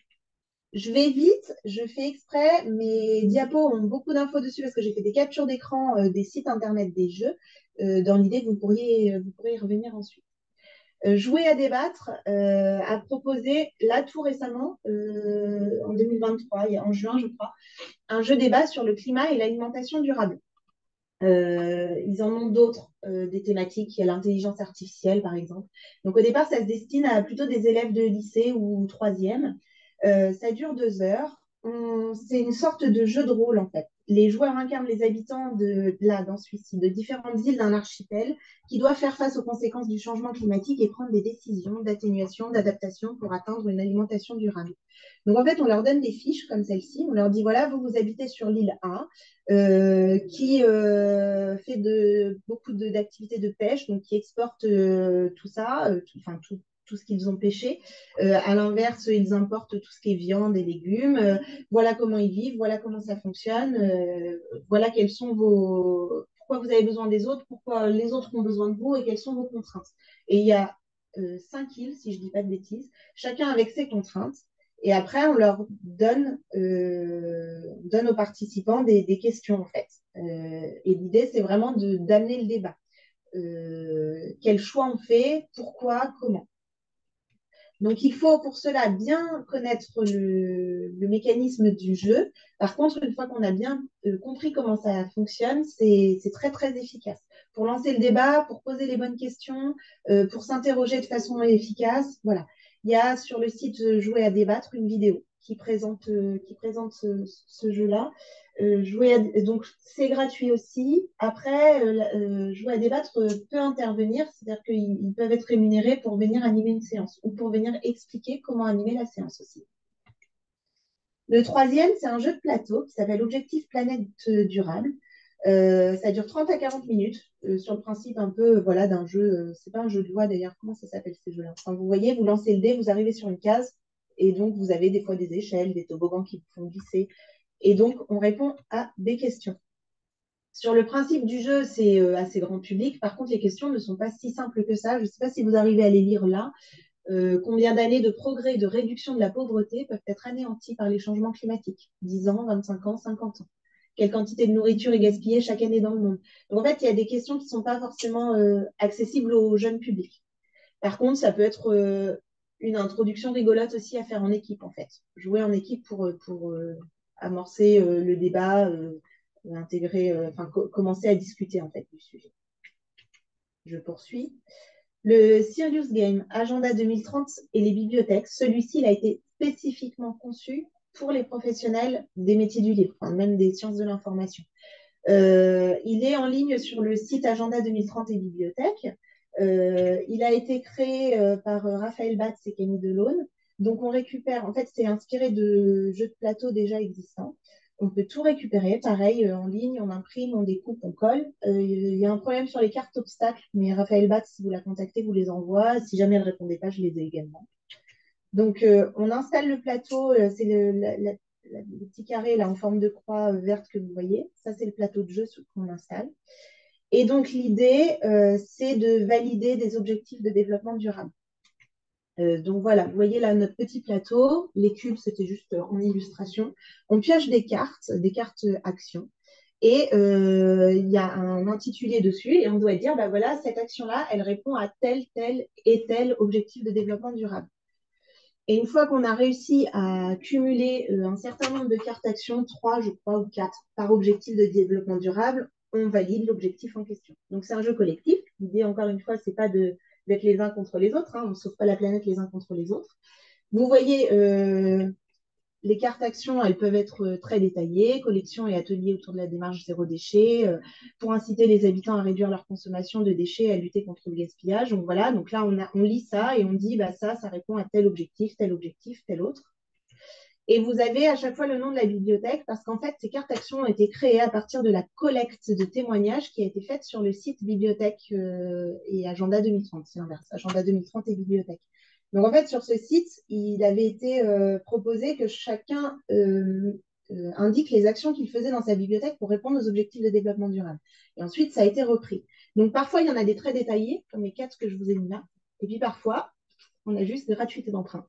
Je vais vite, je fais exprès. Mes diapos ont beaucoup d'infos dessus parce que j'ai fait des captures d'écran euh, des sites internet des jeux, euh, dans l'idée que vous pourriez, vous pourriez y revenir ensuite. Euh, Jouer à débattre euh, a proposé là tout récemment, euh, en deux mille vingt-trois, en juin, je crois, un jeu débat sur le climat et l'alimentation durable. Euh, ils en ont d'autres, euh, des thématiques. Il y a l'intelligence artificielle, par exemple. Donc, au départ, ça se destine à plutôt des élèves de lycée ou troisième. Euh, ça dure deux heures. C'est une sorte de jeu de rôle, en fait. Les joueurs incarnent les habitants de, là, dans celui-ci, de différentes îles d'un archipel qui doivent faire face aux conséquences du changement climatique et prendre des décisions d'atténuation, d'adaptation pour atteindre une alimentation durable. Donc, en fait, on leur donne des fiches comme celle-ci. On leur dit, voilà, vous vous habitez sur l'île A, euh, qui euh, fait de, beaucoup d'activités de, de pêche, donc qui exporte euh, tout ça, euh, tout, enfin, tout, tout ce qu'ils ont pêché. Euh, à l'inverse, ils importent tout ce qui est viande et légumes. Euh, voilà comment ils vivent, voilà comment ça fonctionne, euh, voilà quels sont vos pourquoi vous avez besoin des autres, pourquoi les autres ont besoin de vous et quelles sont vos contraintes. Et il y a euh, cinq îles, si je ne dis pas de bêtises, chacun avec ses contraintes. Et après, on leur donne, euh, donne aux participants des, des questions, en fait. Euh, et l'idée, c'est vraiment de, d'amener le débat. Euh, quel choix on fait, pourquoi, comment. Donc, il faut pour cela bien connaître le, le mécanisme du jeu. Par contre, une fois qu'on a bien euh, compris comment ça fonctionne, c'est très, très efficace. Pour lancer le débat, pour poser les bonnes questions, euh, pour s'interroger de façon efficace, voilà. Il y a sur le site Jouer à débattre une vidéo qui présente, euh, qui présente ce, ce jeu-là. Euh, jouer à, donc, c'est gratuit aussi. Après, euh, euh, Jouer à débattre euh, peut intervenir, c'est-à-dire qu'ils peuvent être rémunérés pour venir animer une séance ou pour venir expliquer comment animer la séance aussi. Le troisième, c'est un jeu de plateau qui s'appelle Objectif Planète Durable. Euh, ça dure trente à quarante minutes euh, sur le principe un peu voilà, d'un jeu. Euh, c'est pas un jeu de loi d'ailleurs, comment ça s'appelle ces jeux-là? Enfin, vous voyez, vous lancez le dé, vous arrivez sur une case et donc vous avez des fois des échelles, des toboggans qui vous font glisser. Et donc, on répond à des questions. Sur le principe du jeu, c'est euh, assez grand public. Par contre, les questions ne sont pas si simples que ça. Je ne sais pas si vous arrivez à les lire là. Euh, combien d'années de progrès et de réduction de la pauvreté peuvent être anéanties par les changements climatiques? dix ans, vingt-cinq ans, cinquante ans. Quelle quantité de nourriture est gaspillée chaque année dans le monde? Donc, en fait, il y a des questions qui ne sont pas forcément euh, accessibles au jeune public. Par contre, ça peut être euh, une introduction rigolote aussi à faire en équipe, en fait. Jouer en équipe pour, pour euh, amorcer euh, le débat, euh, intégrer, euh, enfin, co commencer à discuter, en fait, du sujet. Je poursuis. Le Serious Game, Agenda deux mille trente et les bibliothèques, celui-ci, il a été spécifiquement conçu pour les professionnels des métiers du livre, enfin, même des sciences de l'information. Euh, il est en ligne sur le site Agenda deux mille trente et bibliothèques. Euh, il a été créé euh, par euh, Raphaël Batz et Camille Delaune. Donc, on récupère, en fait, c'est inspiré de jeux de plateau déjà existants. On peut tout récupérer, pareil, euh, en ligne, on imprime, on découpe, on colle. Euh, il y a un problème sur les cartes obstacles, mais Raphaël Batz, si vous la contactez, vous les envoie. Si jamais elle ne répondait pas, je les ai également. Donc, euh, on installe le plateau, euh, c'est le, la, la, la, le petit carré là, en forme de croix verte que vous voyez. Ça, c'est le plateau de jeu qu'on installe. Et donc, l'idée, euh, c'est de valider des objectifs de développement durable. Euh, donc, voilà, vous voyez là notre petit plateau. Les cubes, c'était juste en illustration. On pioche des cartes, des cartes actions. Et euh, il y a un intitulé dessus et on doit dire, bah voilà, cette action-là, elle répond à tel, tel et tel objectif de développement durable. Et une fois qu'on a réussi à cumuler euh, un certain nombre de cartes actions, trois, je crois, ou quatre, par objectif de développement durable, on valide l'objectif en question. Donc, c'est un jeu collectif. L'idée, encore une fois, ce n'est pas d'être les uns contre les autres. Hein. On ne sauve pas la planète les uns contre les autres. Vous voyez, euh, les cartes actions, elles peuvent être très détaillées, collections et ateliers autour de la démarche zéro déchet, euh, pour inciter les habitants à réduire leur consommation de déchets et à lutter contre le gaspillage. Donc voilà, donc là, on, a, on lit ça et on dit, bah, ça, ça répond à tel objectif, tel objectif, tel autre. Et vous avez à chaque fois le nom de la bibliothèque parce qu'en fait, ces cartes actions ont été créées à partir de la collecte de témoignages qui a été faite sur le site Bibliothèque euh, et Agenda deux mille trente. C'est l'inverse, Agenda deux mille trente et Bibliothèque. Donc, en fait, sur ce site, il avait été euh, proposé que chacun euh, euh, indique les actions qu'il faisait dans sa bibliothèque pour répondre aux objectifs de développement durable. Et ensuite, ça a été repris. Donc, parfois, il y en a des très détaillés, comme les quatre que je vous ai mis là. Et puis, parfois, on a juste gratuité d'emprunt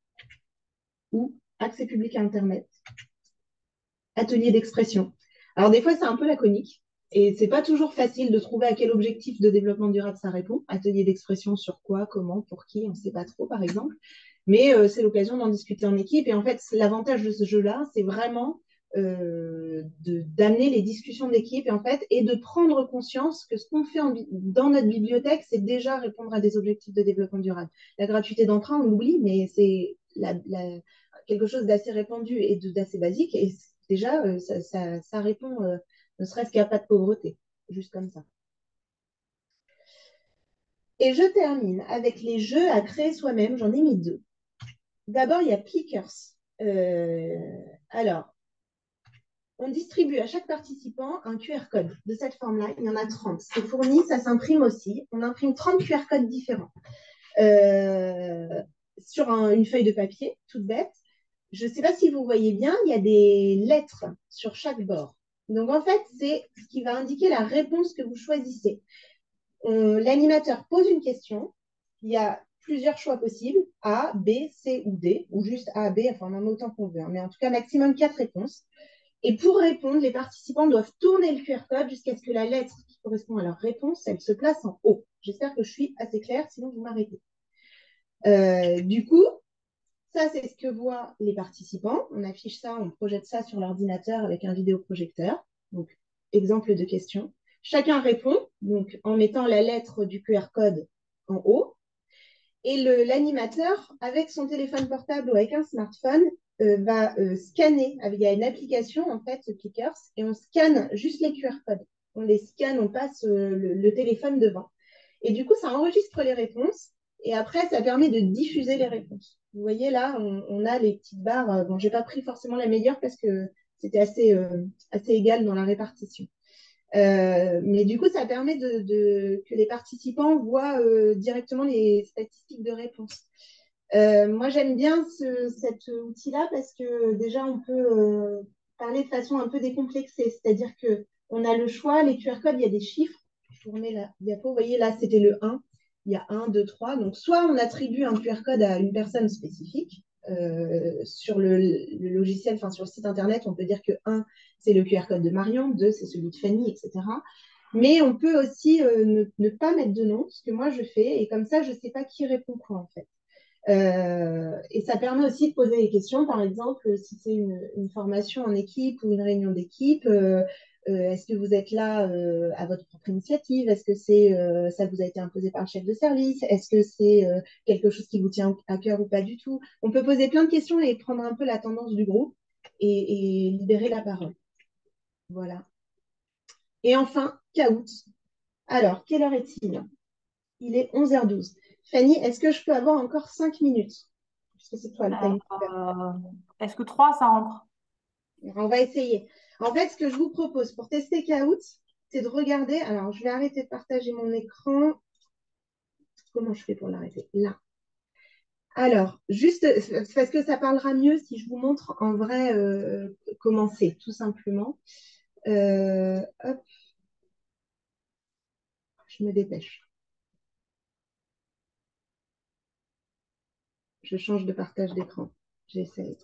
ou accès public à Internet, atelier d'expression. Alors, des fois, c'est un peu laconique. Et c'est pas toujours facile de trouver à quel objectif de développement durable ça répond. Atelier d'expression sur quoi, comment, pour qui, on ne sait pas trop, par exemple. Mais euh, c'est l'occasion d'en discuter en équipe. Et en fait, l'avantage de ce jeu-là, c'est vraiment euh, d'amener les discussions d'équipe et, en fait, et de prendre conscience que ce qu'on fait en, dans notre bibliothèque, c'est déjà répondre à des objectifs de développement durable. La gratuité d'emprunt, on l'oublie, mais c'est la, la, quelque chose d'assez répandu et d'assez basique. Et déjà, euh, ça, ça, ça répond... Euh, ne serait-ce qu'il n'y a pas de pauvreté, juste comme ça. Et je termine avec les jeux à créer soi-même. J'en ai mis deux. D'abord, il y a Plickers. Euh, alors, on distribue à chaque participant un Q R code de cette forme-là. Il y en a trente. C'est fourni, ça s'imprime aussi. On imprime trente Q R codes différents euh, sur un, une feuille de papier, toute bête. Je ne sais pas si vous voyez bien, il y a des lettres sur chaque bord. Donc, en fait, c'est ce qui va indiquer la réponse que vous choisissez. L'animateur pose une question. Il y a plusieurs choix possibles, A, B, C ou D, ou juste A, B, enfin, on en a autant qu'on veut, hein, mais en tout cas, maximum quatre réponses. Et pour répondre, les participants doivent tourner le Q R code jusqu'à ce que la lettre qui correspond à leur réponse, elle se place en haut. J'espère que je suis assez claire, sinon vous m'arrêtez. Euh, du coup, ça, c'est ce que voient les participants. On affiche ça, on projette ça sur l'ordinateur avec un vidéoprojecteur. Donc, exemple de question. Chacun répond, donc en mettant la lettre du Q R code en haut. Et l'animateur, avec son téléphone portable ou avec un smartphone, euh, va euh, scanner. Il y a une application, en fait, Clickers, et on scanne juste les Q R codes. On les scanne, on passe euh, le, le téléphone devant. Et du coup, ça enregistre les réponses. Et après, ça permet de diffuser les réponses. Vous voyez là, on, on a les petites barres. Bon, je n'ai pas pris forcément la meilleure parce que c'était assez, euh, assez égal dans la répartition. Euh, mais du coup, ça permet de, de, que les participants voient euh, directement les statistiques de réponse. Euh, moi, j'aime bien ce, cet outil-là parce que déjà, on peut euh, parler de façon un peu décomplexée. C'est-à-dire qu'on a le choix, les Q R codes, il y a des chiffres. Je vous remets la diapo. Vous voyez, là, c'était le un. Il y a un, deux, trois. Donc, soit on attribue un Q R code à une personne spécifique. Euh, sur le, le logiciel, enfin sur le site internet, on peut dire que un, c'est le Q R code de Marion, deux, c'est celui de Fanny, et cetera. Mais on peut aussi euh, ne, ne pas mettre de nom, ce que moi je fais, et comme ça, je ne sais pas qui répond quoi en fait. Euh, et ça permet aussi de poser des questions, par exemple, si c'est une, une formation en équipe ou une réunion d'équipe, euh, euh, est-ce que vous êtes là euh, à votre propre initiative? Est-ce que c'est, euh, ça vous a été imposé par le chef de service? Est-ce que c'est euh, quelque chose qui vous tient à cœur ou pas du tout? On peut poser plein de questions et prendre un peu la tendance du groupe et, et libérer la parole. Voilà. Et enfin, Kahoot. Alors, quelle heure est-il? Il est onze heures douze. Fanny, est-ce que je peux avoir encore cinq minutes? Parce que c'est toi le time. Euh, Est-ce que trois, ça rentre? On va essayer. En fait, ce que je vous propose pour tester Kahoot, c'est de regarder. Alors, je vais arrêter de partager mon écran. Comment je fais pour l'arrêter? Là. Alors, juste parce que ça parlera mieux si je vous montre en vrai euh, comment c'est, tout simplement. Euh, hop. Je me dépêche. Je change de partage d'écran. J'essaie.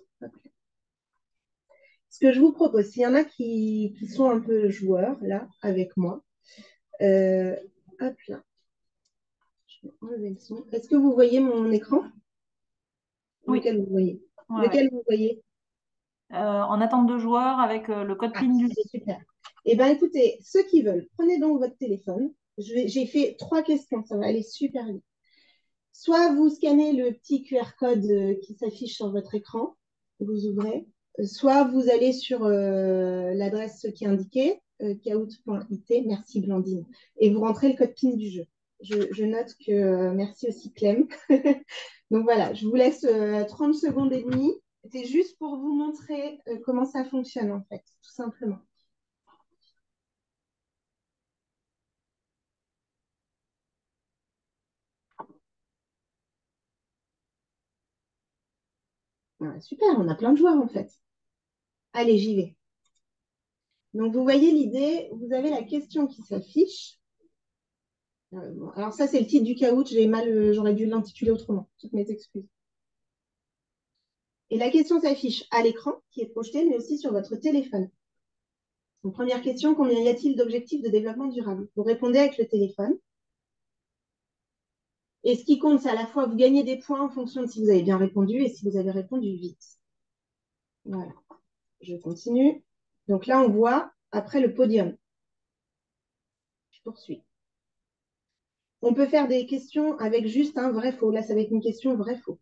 Ce que je vous propose, s'il y en a qui, qui sont un peu joueurs, là, avec moi, euh, hop là. Je vais enlever le son. Est-ce que vous voyez mon écran? Oui. Lequel vous voyez? Ouais, Lequel ouais. vous voyez? Euh, en attente de joueurs avec euh, le code Ah, PIN du jeu. c'est super. Eh bien, écoutez, ceux qui veulent, prenez donc votre téléphone. Je vais- J'ai fait trois questions, ça va aller super vite. Soit vous scannez le petit Q R code euh, qui s'affiche sur votre écran, vous ouvrez, euh, soit vous allez sur euh, l'adresse qui est indiquée, euh, kahoot point I T, merci Blandine, et vous rentrez le code PIN du jeu. Je, je note que, euh, merci aussi Clem. Donc voilà, je vous laisse euh, trente secondes et demie. C'est juste pour vous montrer euh, comment ça fonctionne en fait, tout simplement. Voilà, super, on a plein de joueurs en fait. Allez, j'y vais. Donc vous voyez l'idée, vous avez la question qui s'affiche. Euh, bon, alors ça, c'est le titre du Kahoot. J'ai mal, euh, j'aurais dû l'intituler autrement. Toutes mes excuses. Et la question s'affiche à l'écran, qui est projeté, mais aussi sur votre téléphone. Donc, première question, combien y a-t-il d'objectifs de développement durable? Vous répondez avec le téléphone. Et ce qui compte, c'est à la fois vous gagnez des points en fonction de si vous avez bien répondu et si vous avez répondu vite. Voilà. Je continue. Donc là, on voit après le podium. Je poursuis. On peut faire des questions avec juste un vrai-faux. Là, ça va être une question vrai-faux.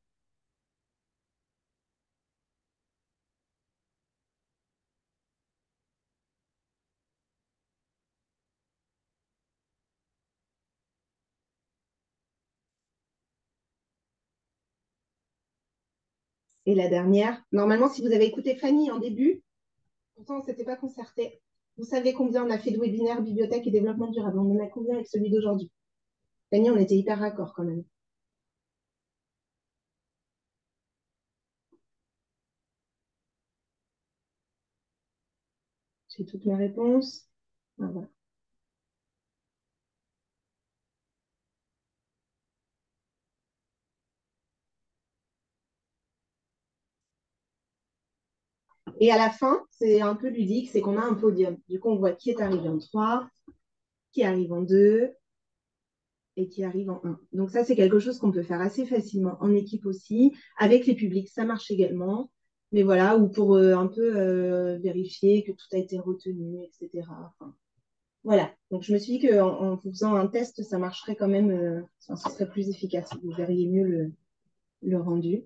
Et la dernière, normalement, si vous avez écouté Fanny en début, pourtant, on ne s'était pas concerté. Vous savez combien on a fait de webinaires bibliothèque et développement durable? On en a combien avec celui d'aujourd'hui? Fanny, on était hyper raccord quand même. J'ai toutes mes réponses. Ah, voilà. Et à la fin, c'est un peu ludique, c'est qu'on a un podium. Du coup, on voit qui est arrivé en trois, qui arrive en deux et qui arrive en un. Donc ça, c'est quelque chose qu'on peut faire assez facilement en équipe aussi. Avec les publics, ça marche également. Mais voilà, ou pour euh, un peu euh, vérifier que tout a été retenu, et cetera. Enfin, voilà. Donc je me suis dit qu'en en faisant un test, ça marcherait quand même, euh, enfin, ce serait plus efficace. Vous verriez mieux le, le rendu.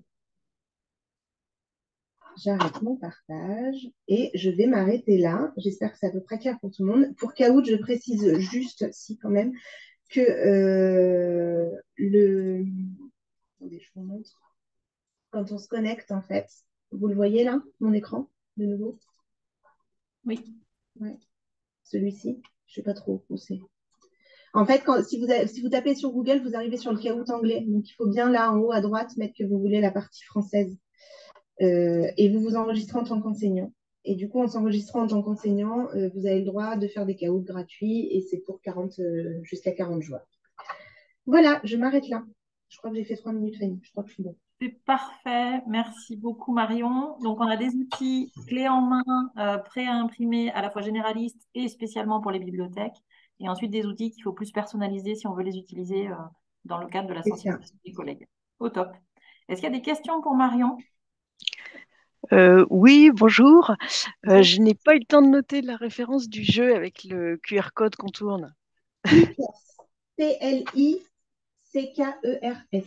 J'arrête mon partage et je vais m'arrêter là. J'espère que c'est à peu près clair pour tout le monde. Pour Kaout, je précise juste, si quand même, que euh, le... Attendez, je vous montre. Quand on se connecte, en fait, vous le voyez là, mon écran, de nouveau? Oui. Ouais. Celui-ci, je ne sais pas trop où c'est. En fait, quand, si, vous avez, si vous tapez sur Google, vous arrivez sur le Kahoot anglais. Donc, il faut bien là, en haut à droite, mettre que vous voulez la partie française. Euh, et vous vous enregistrez en tant qu'enseignant. Et du coup, en s'enregistrant en tant qu'enseignant, euh, vous avez le droit de faire des Kahoots gratuits et c'est pour quarante, euh, jusqu'à quarante joueurs. Voilà, je m'arrête là. Je crois que j'ai fait trois minutes, Fanny. Je crois que je suis bon. C'est parfait. Merci beaucoup, Marion. Donc, on a des outils clés en main, euh, prêts à imprimer, à la fois généralistes et spécialement pour les bibliothèques. Et ensuite, des outils qu'il faut plus personnaliser si on veut les utiliser euh, dans le cadre de la C'est ça. sensibilisation des collègues. Au top. Est-ce qu'il y a des questions pour Marion? Euh, oui, bonjour. Euh, je n'ai pas eu le temps de noter la référence du jeu avec le Q R code qu'on tourne. Plickers. P L I C K E R S.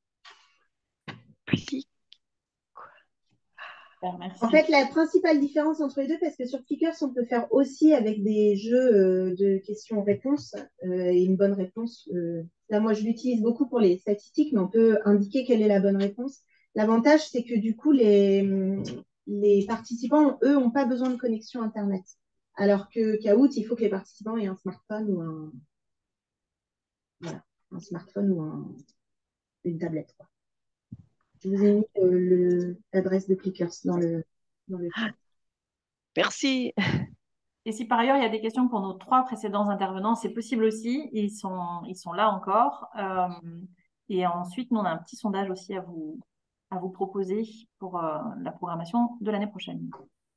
Pli- Merci. En fait, la principale différence entre les deux, parce que sur Plickers, on peut faire aussi avec des jeux euh, de questions-réponses euh, et une bonne réponse. Euh, là, moi, je l'utilise beaucoup pour les statistiques, mais on peut indiquer quelle est la bonne réponse. L'avantage, c'est que du coup, les, les participants, eux, n'ont pas besoin de connexion Internet. Alors que Kahoot, il faut que les participants aient un smartphone ou un, voilà, un smartphone ou un, une tablette, quoi. Je vous ai mis euh, l'adresse de Plickers dans le, dans le chat. Merci. Et si par ailleurs, il y a des questions pour nos trois précédents intervenants, c'est possible aussi. Ils sont, ils sont là encore. Euh, et ensuite, nous, on a un petit sondage aussi à vous, à vous proposer pour euh, la programmation de l'année prochaine.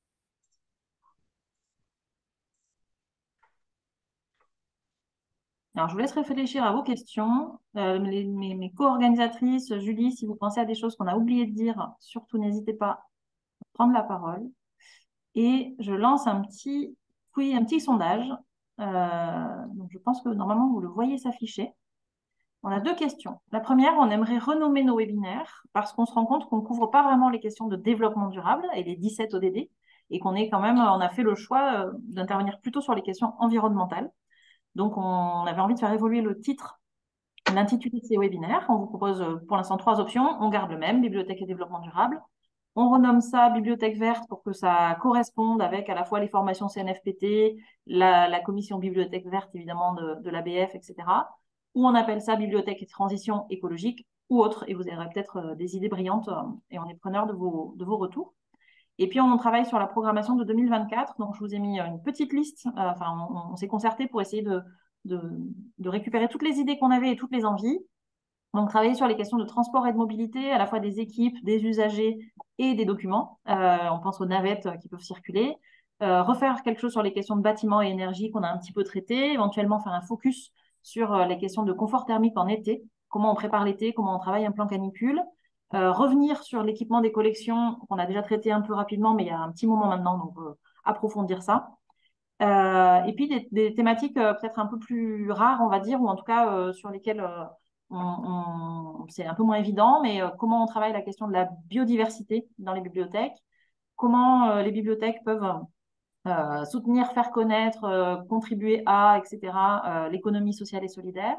Alors, je vous laisse réfléchir à vos questions. Euh, les- mes mes co-organisatrices, Julie, si vous pensez à des choses qu'on a oublié de dire, surtout n'hésitez pas à prendre la parole. Et je lance un petit, oui, un petit sondage. Euh, donc je pense que normalement, vous le voyez s'afficher. On a deux questions. La première, on aimerait renommer nos webinaires parce qu'on se rend compte qu'on ne couvre pas vraiment les questions de développement durable et les dix-sept O D D et qu'on est quand même, on a fait le choix euh, d'intervenir plutôt sur les questions environnementales. Donc, on avait envie de faire évoluer le titre, l'intitulé de ces webinaires. On vous propose euh, pour l'instant trois options. On garde le même, bibliothèque et développement durable. On renomme ça bibliothèque verte pour que ça corresponde avec à la fois les formations C N F P T, la, la commission bibliothèque verte évidemment de, de l'A B F, et cetera. Ou on appelle ça bibliothèque et transition écologique ou autre. Et vous aurez peut-être euh, des idées brillantes euh, et on est preneur de vos, de vos retours. Et puis, on travaille sur la programmation de deux mille vingt-quatre. Donc, je vous ai mis une petite liste. Euh, enfin, on, on s'est concerté pour essayer de, de, de récupérer toutes les idées qu'on avait et toutes les envies. Donc, travailler sur les questions de transport et de mobilité, à la fois des équipes, des usagers et des documents. Euh, on pense aux navettes qui peuvent circuler. Euh, refaire quelque chose sur les questions de bâtiments et énergie qu'on a un petit peu traitées. Éventuellement, faire un focus sur euh, les questions de confort thermique en été. Comment on prépare l'été, comment on travaille un plan canicule. Euh, revenir sur l'équipement des collections qu'on a déjà traité un peu rapidement, mais il y a un petit moment maintenant, donc euh, approfondir ça. Euh, et puis des, des thématiques euh, peut-être un peu plus rares, on va dire, ou en tout cas euh, sur lesquelles euh, on, on, c'est un peu moins évident, mais euh, comment on travaille la question de la biodiversité dans les bibliothèques, comment euh, les bibliothèques peuvent euh, soutenir, faire connaître, euh, contribuer à, et cetera, euh, l'économie sociale et solidaire.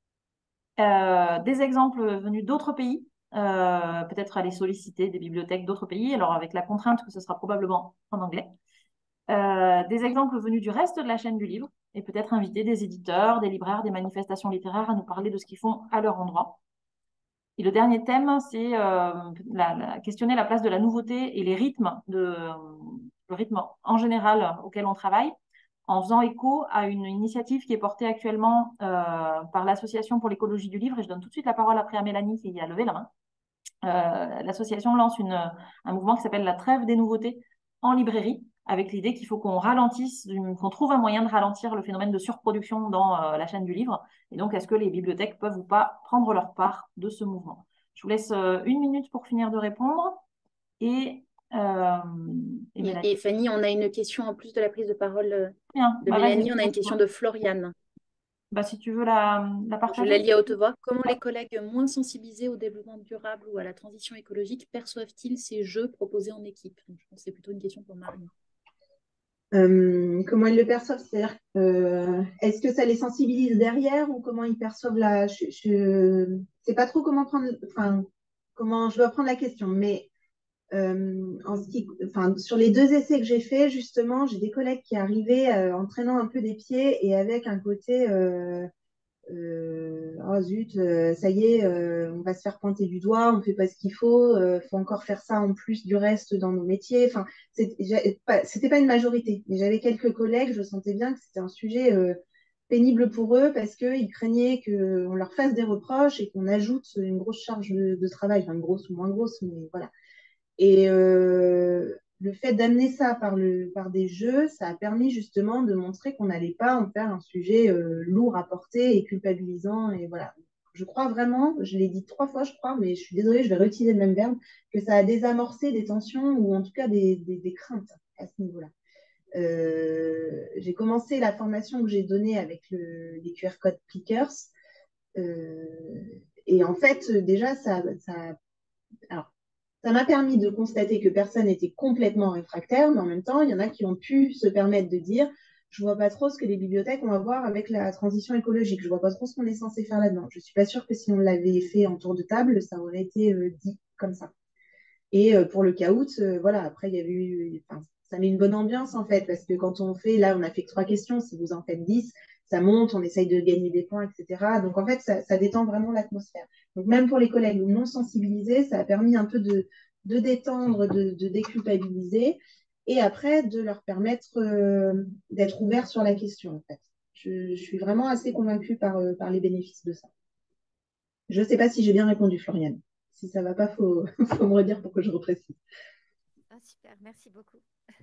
Euh, des exemples venus d'autres pays, euh, peut-être aller solliciter des bibliothèques d'autres pays, alors avec la contrainte que ce sera probablement en anglais. Euh, des exemples venus du reste de la chaîne du livre et peut-être inviter des éditeurs, des libraires, des manifestations littéraires à nous parler de ce qu'ils font à leur endroit. Et le dernier thème, c'est euh, la, la, questionner la place de la nouveauté et les rythmes de, le rythme en général auquel on travaille, en faisant écho à une initiative qui est portée actuellement euh, par l'Association pour l'écologie du livre. Et je donne tout de suite la parole après à Mélanie qui a levé la main. Euh, L'association lance une, un mouvement qui s'appelle la trêve des nouveautés en librairie, avec l'idée qu'il faut qu'on ralentisse, qu'on trouve un moyen de ralentir le phénomène de surproduction dans euh, la chaîne du livre. Et donc, est-ce que les bibliothèques peuvent ou pas prendre leur part de ce mouvement? Je vous laisse euh, une minute pour finir de répondre. Et, euh, et, et, et Fanny, on a une question en plus de la prise de parole Bien. de Bah, Mélanie, on a une question de Floriane. Bah, si tu veux la, la partager. Je la lis à haute voix. Comment les collègues moins sensibilisés au développement durable ou à la transition écologique perçoivent-ils ces jeux proposés en équipe? Donc, je pense que c'est plutôt une question pour Marie. Euh, comment ils le perçoivent? C'est-à-dire, euh, est-ce que ça les sensibilise derrière ou comment ils perçoivent la... Je ne sais pas trop comment prendre... Enfin, comment je dois prendre la question, mais euh, en ce qui, enfin, sur les deux essais que j'ai faits, justement, j'ai des collègues qui arrivaient euh, en traînant un peu des pieds et avec un côté... Euh, euh, oh zut, euh, ça y est, euh, on va se faire pointer du doigt, on fait pas ce qu'il faut, euh, faut encore faire ça en plus du reste dans nos métiers. Enfin, c'était pas, pas une majorité, mais j'avais quelques collègues, je sentais bien que c'était un sujet euh, pénible pour eux parce qu'ils craignaient qu'on leur fasse des reproches et qu'on ajoute une grosse charge de, de travail, enfin grosse ou moins grosse, mais voilà. Et euh, le fait d'amener ça par, le, par des jeux, ça a permis justement de montrer qu'on n'allait pas en faire un sujet euh, lourd à porter et culpabilisant. Et voilà. Je crois vraiment, je l'ai dit trois fois, je crois, mais je suis désolée, je vais réutiliser le même verbe, que ça a désamorcé des tensions ou en tout cas des, des, des craintes à ce niveau-là. Euh, j'ai commencé la formation que j'ai donnée avec le, les Q R code Clickers. Euh, et en fait, déjà, ça, ça alors, ça m'a permis de constater que personne n'était complètement réfractaire, mais en même temps, il y en a qui ont pu se permettre de dire je ne vois pas trop ce que les bibliothèques ont à voir avec la transition écologique. Je ne vois pas trop ce qu'on est censé faire là-dedans. Je ne suis pas sûre que si on l'avait fait en tour de table, ça aurait été euh, dit comme ça. Et euh, pour le caout, euh, voilà, après, il y avait eu. Enfin, ça met une bonne ambiance en fait, parce que quand on fait, là, on a fait que trois questions, si vous en faites dix, ça monte, on essaye de gagner des points, et cetera. Donc en fait, ça, ça détend vraiment l'atmosphère. Donc même pour les collègues non sensibilisés, ça a permis un peu de, de détendre, de, de déculpabiliser, et après de leur permettre euh, d'être ouverts sur la question en fait. Je, je suis vraiment assez convaincue par, euh, par les bénéfices de ça. Je ne sais pas si j'ai bien répondu, Floriane. Si ça ne va pas, il faut, faut me redire pour que je reprécise. Ah, super, merci beaucoup.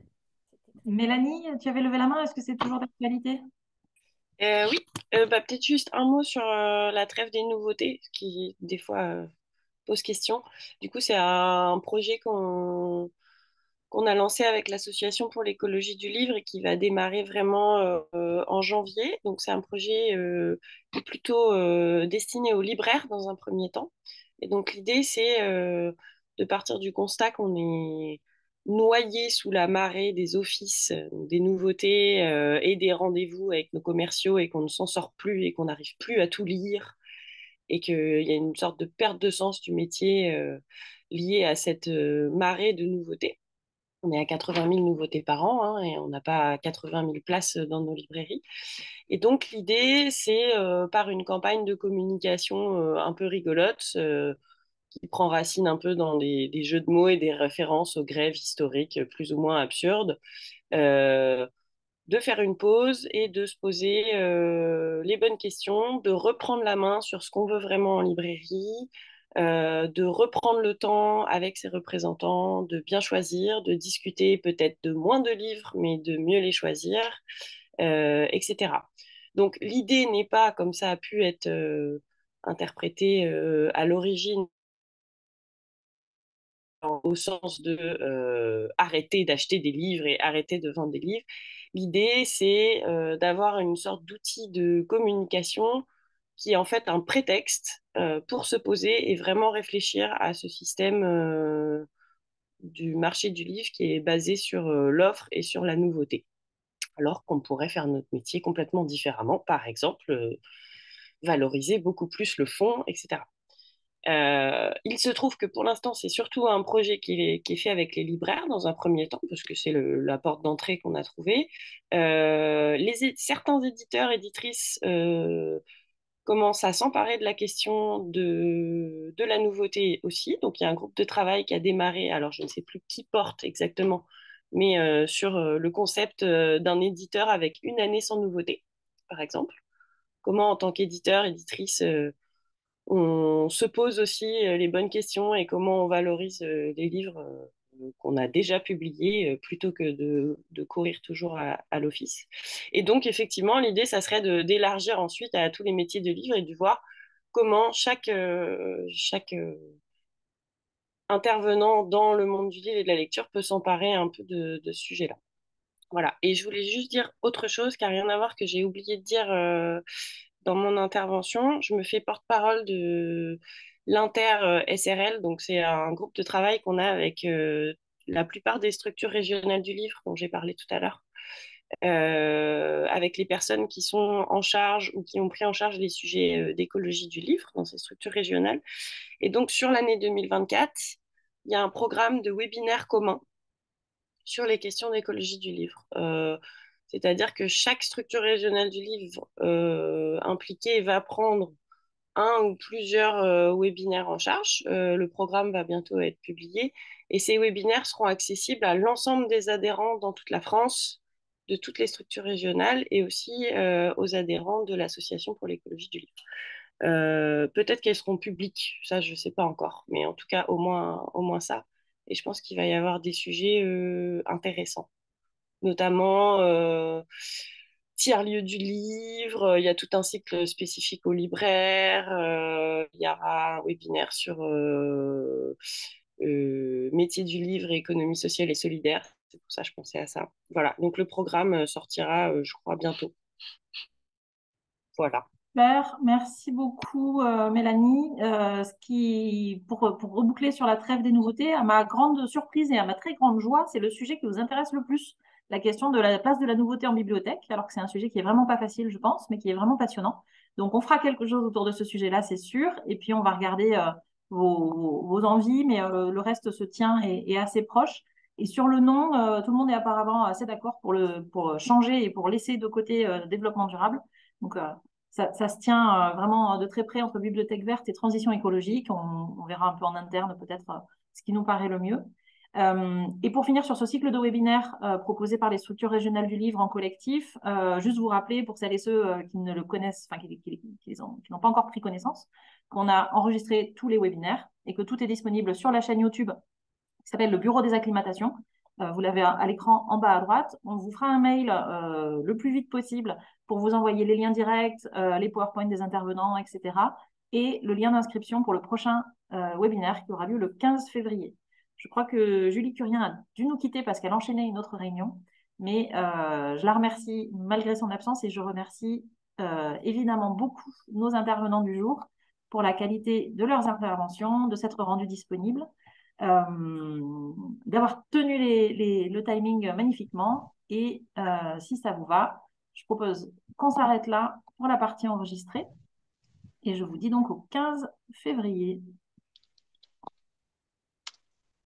Mélanie, tu avais levé la main, est-ce que c'est toujours d'actualité? Euh, oui, euh, bah, peut-être juste un mot sur euh, la trêve des nouveautés, ce qui des fois euh, pose question. Du coup, c'est un projet qu'on qu'on a lancé avec l'Association pour l'écologie du livre et qui va démarrer vraiment euh, en janvier. Donc, c'est un projet euh, qui est plutôt euh, destiné aux libraires dans un premier temps. Et donc, l'idée, c'est euh, de partir du constat qu'on est noyé sous la marée des offices, euh, des nouveautés euh, et des rendez-vous avec nos commerciaux et qu'on ne s'en sort plus et qu'on n'arrive plus à tout lire et qu'il y a une sorte de perte de sens du métier euh, liée à cette euh, marée de nouveautés. On est à quatre-vingt mille nouveautés par an hein, et on n'a pas quatre-vingt mille places dans nos librairies. Et donc l'idée, c'est euh, par une campagne de communication euh, un peu rigolote, euh, qui prend racine un peu dans des, des, jeux de mots et des références aux grèves historiques plus ou moins absurdes, euh, de faire une pause et de se poser euh, les bonnes questions, de reprendre la main sur ce qu'on veut vraiment en librairie, euh, de reprendre le temps avec ses représentants, de bien choisir, de discuter peut-être de moins de livres, mais de mieux les choisir, euh, et cetera. Donc l'idée n'est pas, comme ça a pu être euh, interprété euh, à l'origine, au sens de euh, arrêter d'acheter des livres et arrêter de vendre des livres. L'idée, c'est euh, d'avoir une sorte d'outil de communication qui est en fait un prétexte euh, pour se poser et vraiment réfléchir à ce système euh, du marché du livre qui est basé sur euh, l'offre et sur la nouveauté. Alors qu'on pourrait faire notre métier complètement différemment, par exemple, euh, valoriser beaucoup plus le fond, et cetera. Euh, il se trouve que pour l'instant, c'est surtout un projet qui est, qui est, fait avec les libraires dans un premier temps, parce que c'est le, la porte d'entrée qu'on a trouvée. Euh, les, certains éditeurs, éditrices euh, commencent à s'emparer de la question de, de la nouveauté aussi. Donc, il y a un groupe de travail qui a démarré. Alors, je ne sais plus qui porte exactement, mais euh, sur euh, le concept euh, d'un éditeur avec une année sans nouveauté, par exemple. Comment, en tant qu'éditeur, éditrice, euh, on se pose aussi euh, les bonnes questions et comment on valorise euh, les livres euh, qu'on a déjà publiés euh, plutôt que de, de courir toujours à, à l'office. Et donc, effectivement, l'idée, ça serait de, d'élargir ensuite à tous les métiers de livre et de voir comment chaque, euh, chaque euh, intervenant dans le monde du livre et de la lecture peut s'emparer un peu de, de ce sujet-là. Voilà. Et je voulais juste dire autre chose qui n'a rien à voir, que j'ai oublié de dire euh, dans mon intervention. Je me fais porte-parole de l'Inter-S R L, donc c'est un groupe de travail qu'on a avec euh, la plupart des structures régionales du livre dont j'ai parlé tout à l'heure, euh, avec les personnes qui sont en charge ou qui ont pris en charge les sujets euh, d'écologie du livre dans ces structures régionales. Et donc sur l'année deux mille vingt-quatre, il y a un programme de webinaire commun sur les questions d'écologie du livre. Euh, c'est-à-dire que chaque structure régionale du livre euh, impliquée va prendre un ou plusieurs euh, webinaires en charge. Euh, le programme va bientôt être publié et ces webinaires seront accessibles à l'ensemble des adhérents dans toute la France, de toutes les structures régionales et aussi euh, aux adhérents de l'Association pour l'écologie du livre. Euh, peut-être qu'elles seront publiques, ça je ne sais pas encore, mais en tout cas au moins, au moins ça. Et je pense qu'il va y avoir des sujets euh, intéressants, notamment euh, tiers-lieu du livre, il y a tout un cycle spécifique aux libraires, euh, il y aura un webinaire sur euh, euh, métier du livre et économie sociale et solidaire. C'est pour ça que je pensais à ça. Voilà, donc le programme sortira, euh, je crois, bientôt. Voilà. Super, merci beaucoup euh, Mélanie. Euh, ce qui, pour, pour reboucler sur la trêve des nouveautés, à ma grande surprise et à ma très grande joie, c'est le sujet qui vous intéresse le plus, la question de la place de la nouveauté en bibliothèque, alors que c'est un sujet qui est vraiment pas facile, je pense, mais qui est vraiment passionnant. Donc on fera quelque chose autour de ce sujet-là, c'est sûr, et puis on va regarder euh, vos, vos envies, mais euh, le reste se tient et est assez proche. Et sur le nom, euh, tout le monde est apparemment assez d'accord pour, le, pour changer et pour laisser de côté euh, le développement durable. Donc, euh, ça, ça se tient euh, vraiment de très près entre bibliothèque verte et transition écologique. On, on verra un peu en interne peut-être euh, ce qui nous paraît le mieux. Euh, et pour finir sur ce cycle de webinaires euh, proposé par les structures régionales du livre en collectif, euh, juste vous rappeler pour celles et ceux euh, qui ne le connaissent, enfin qui, qui, qui, ont, qui n'ont pas encore pris connaissance, qu'on a enregistré tous les webinaires et que tout est disponible sur la chaîne YouTube qui s'appelle le Bureau des acclimatations. Euh, vous l'avez à, à l'écran en bas à droite. On vous fera un mail euh, le plus vite possible pour vous envoyer les liens directs, euh, les PowerPoint des intervenants, et cetera. Et le lien d'inscription pour le prochain euh, webinaire qui aura lieu le quinze février. Je crois que Julie Curien a dû nous quitter parce qu'elle enchaînait une autre réunion. Mais euh, je la remercie malgré son absence et je remercie euh, évidemment beaucoup nos intervenants du jour pour la qualité de leurs interventions, de s'être rendus disponibles. Euh, d'avoir tenu les, les, le timing magnifiquement. Et euh, si ça vous va, je propose qu'on s'arrête là pour la partie enregistrée. Et je vous dis donc au quinze février.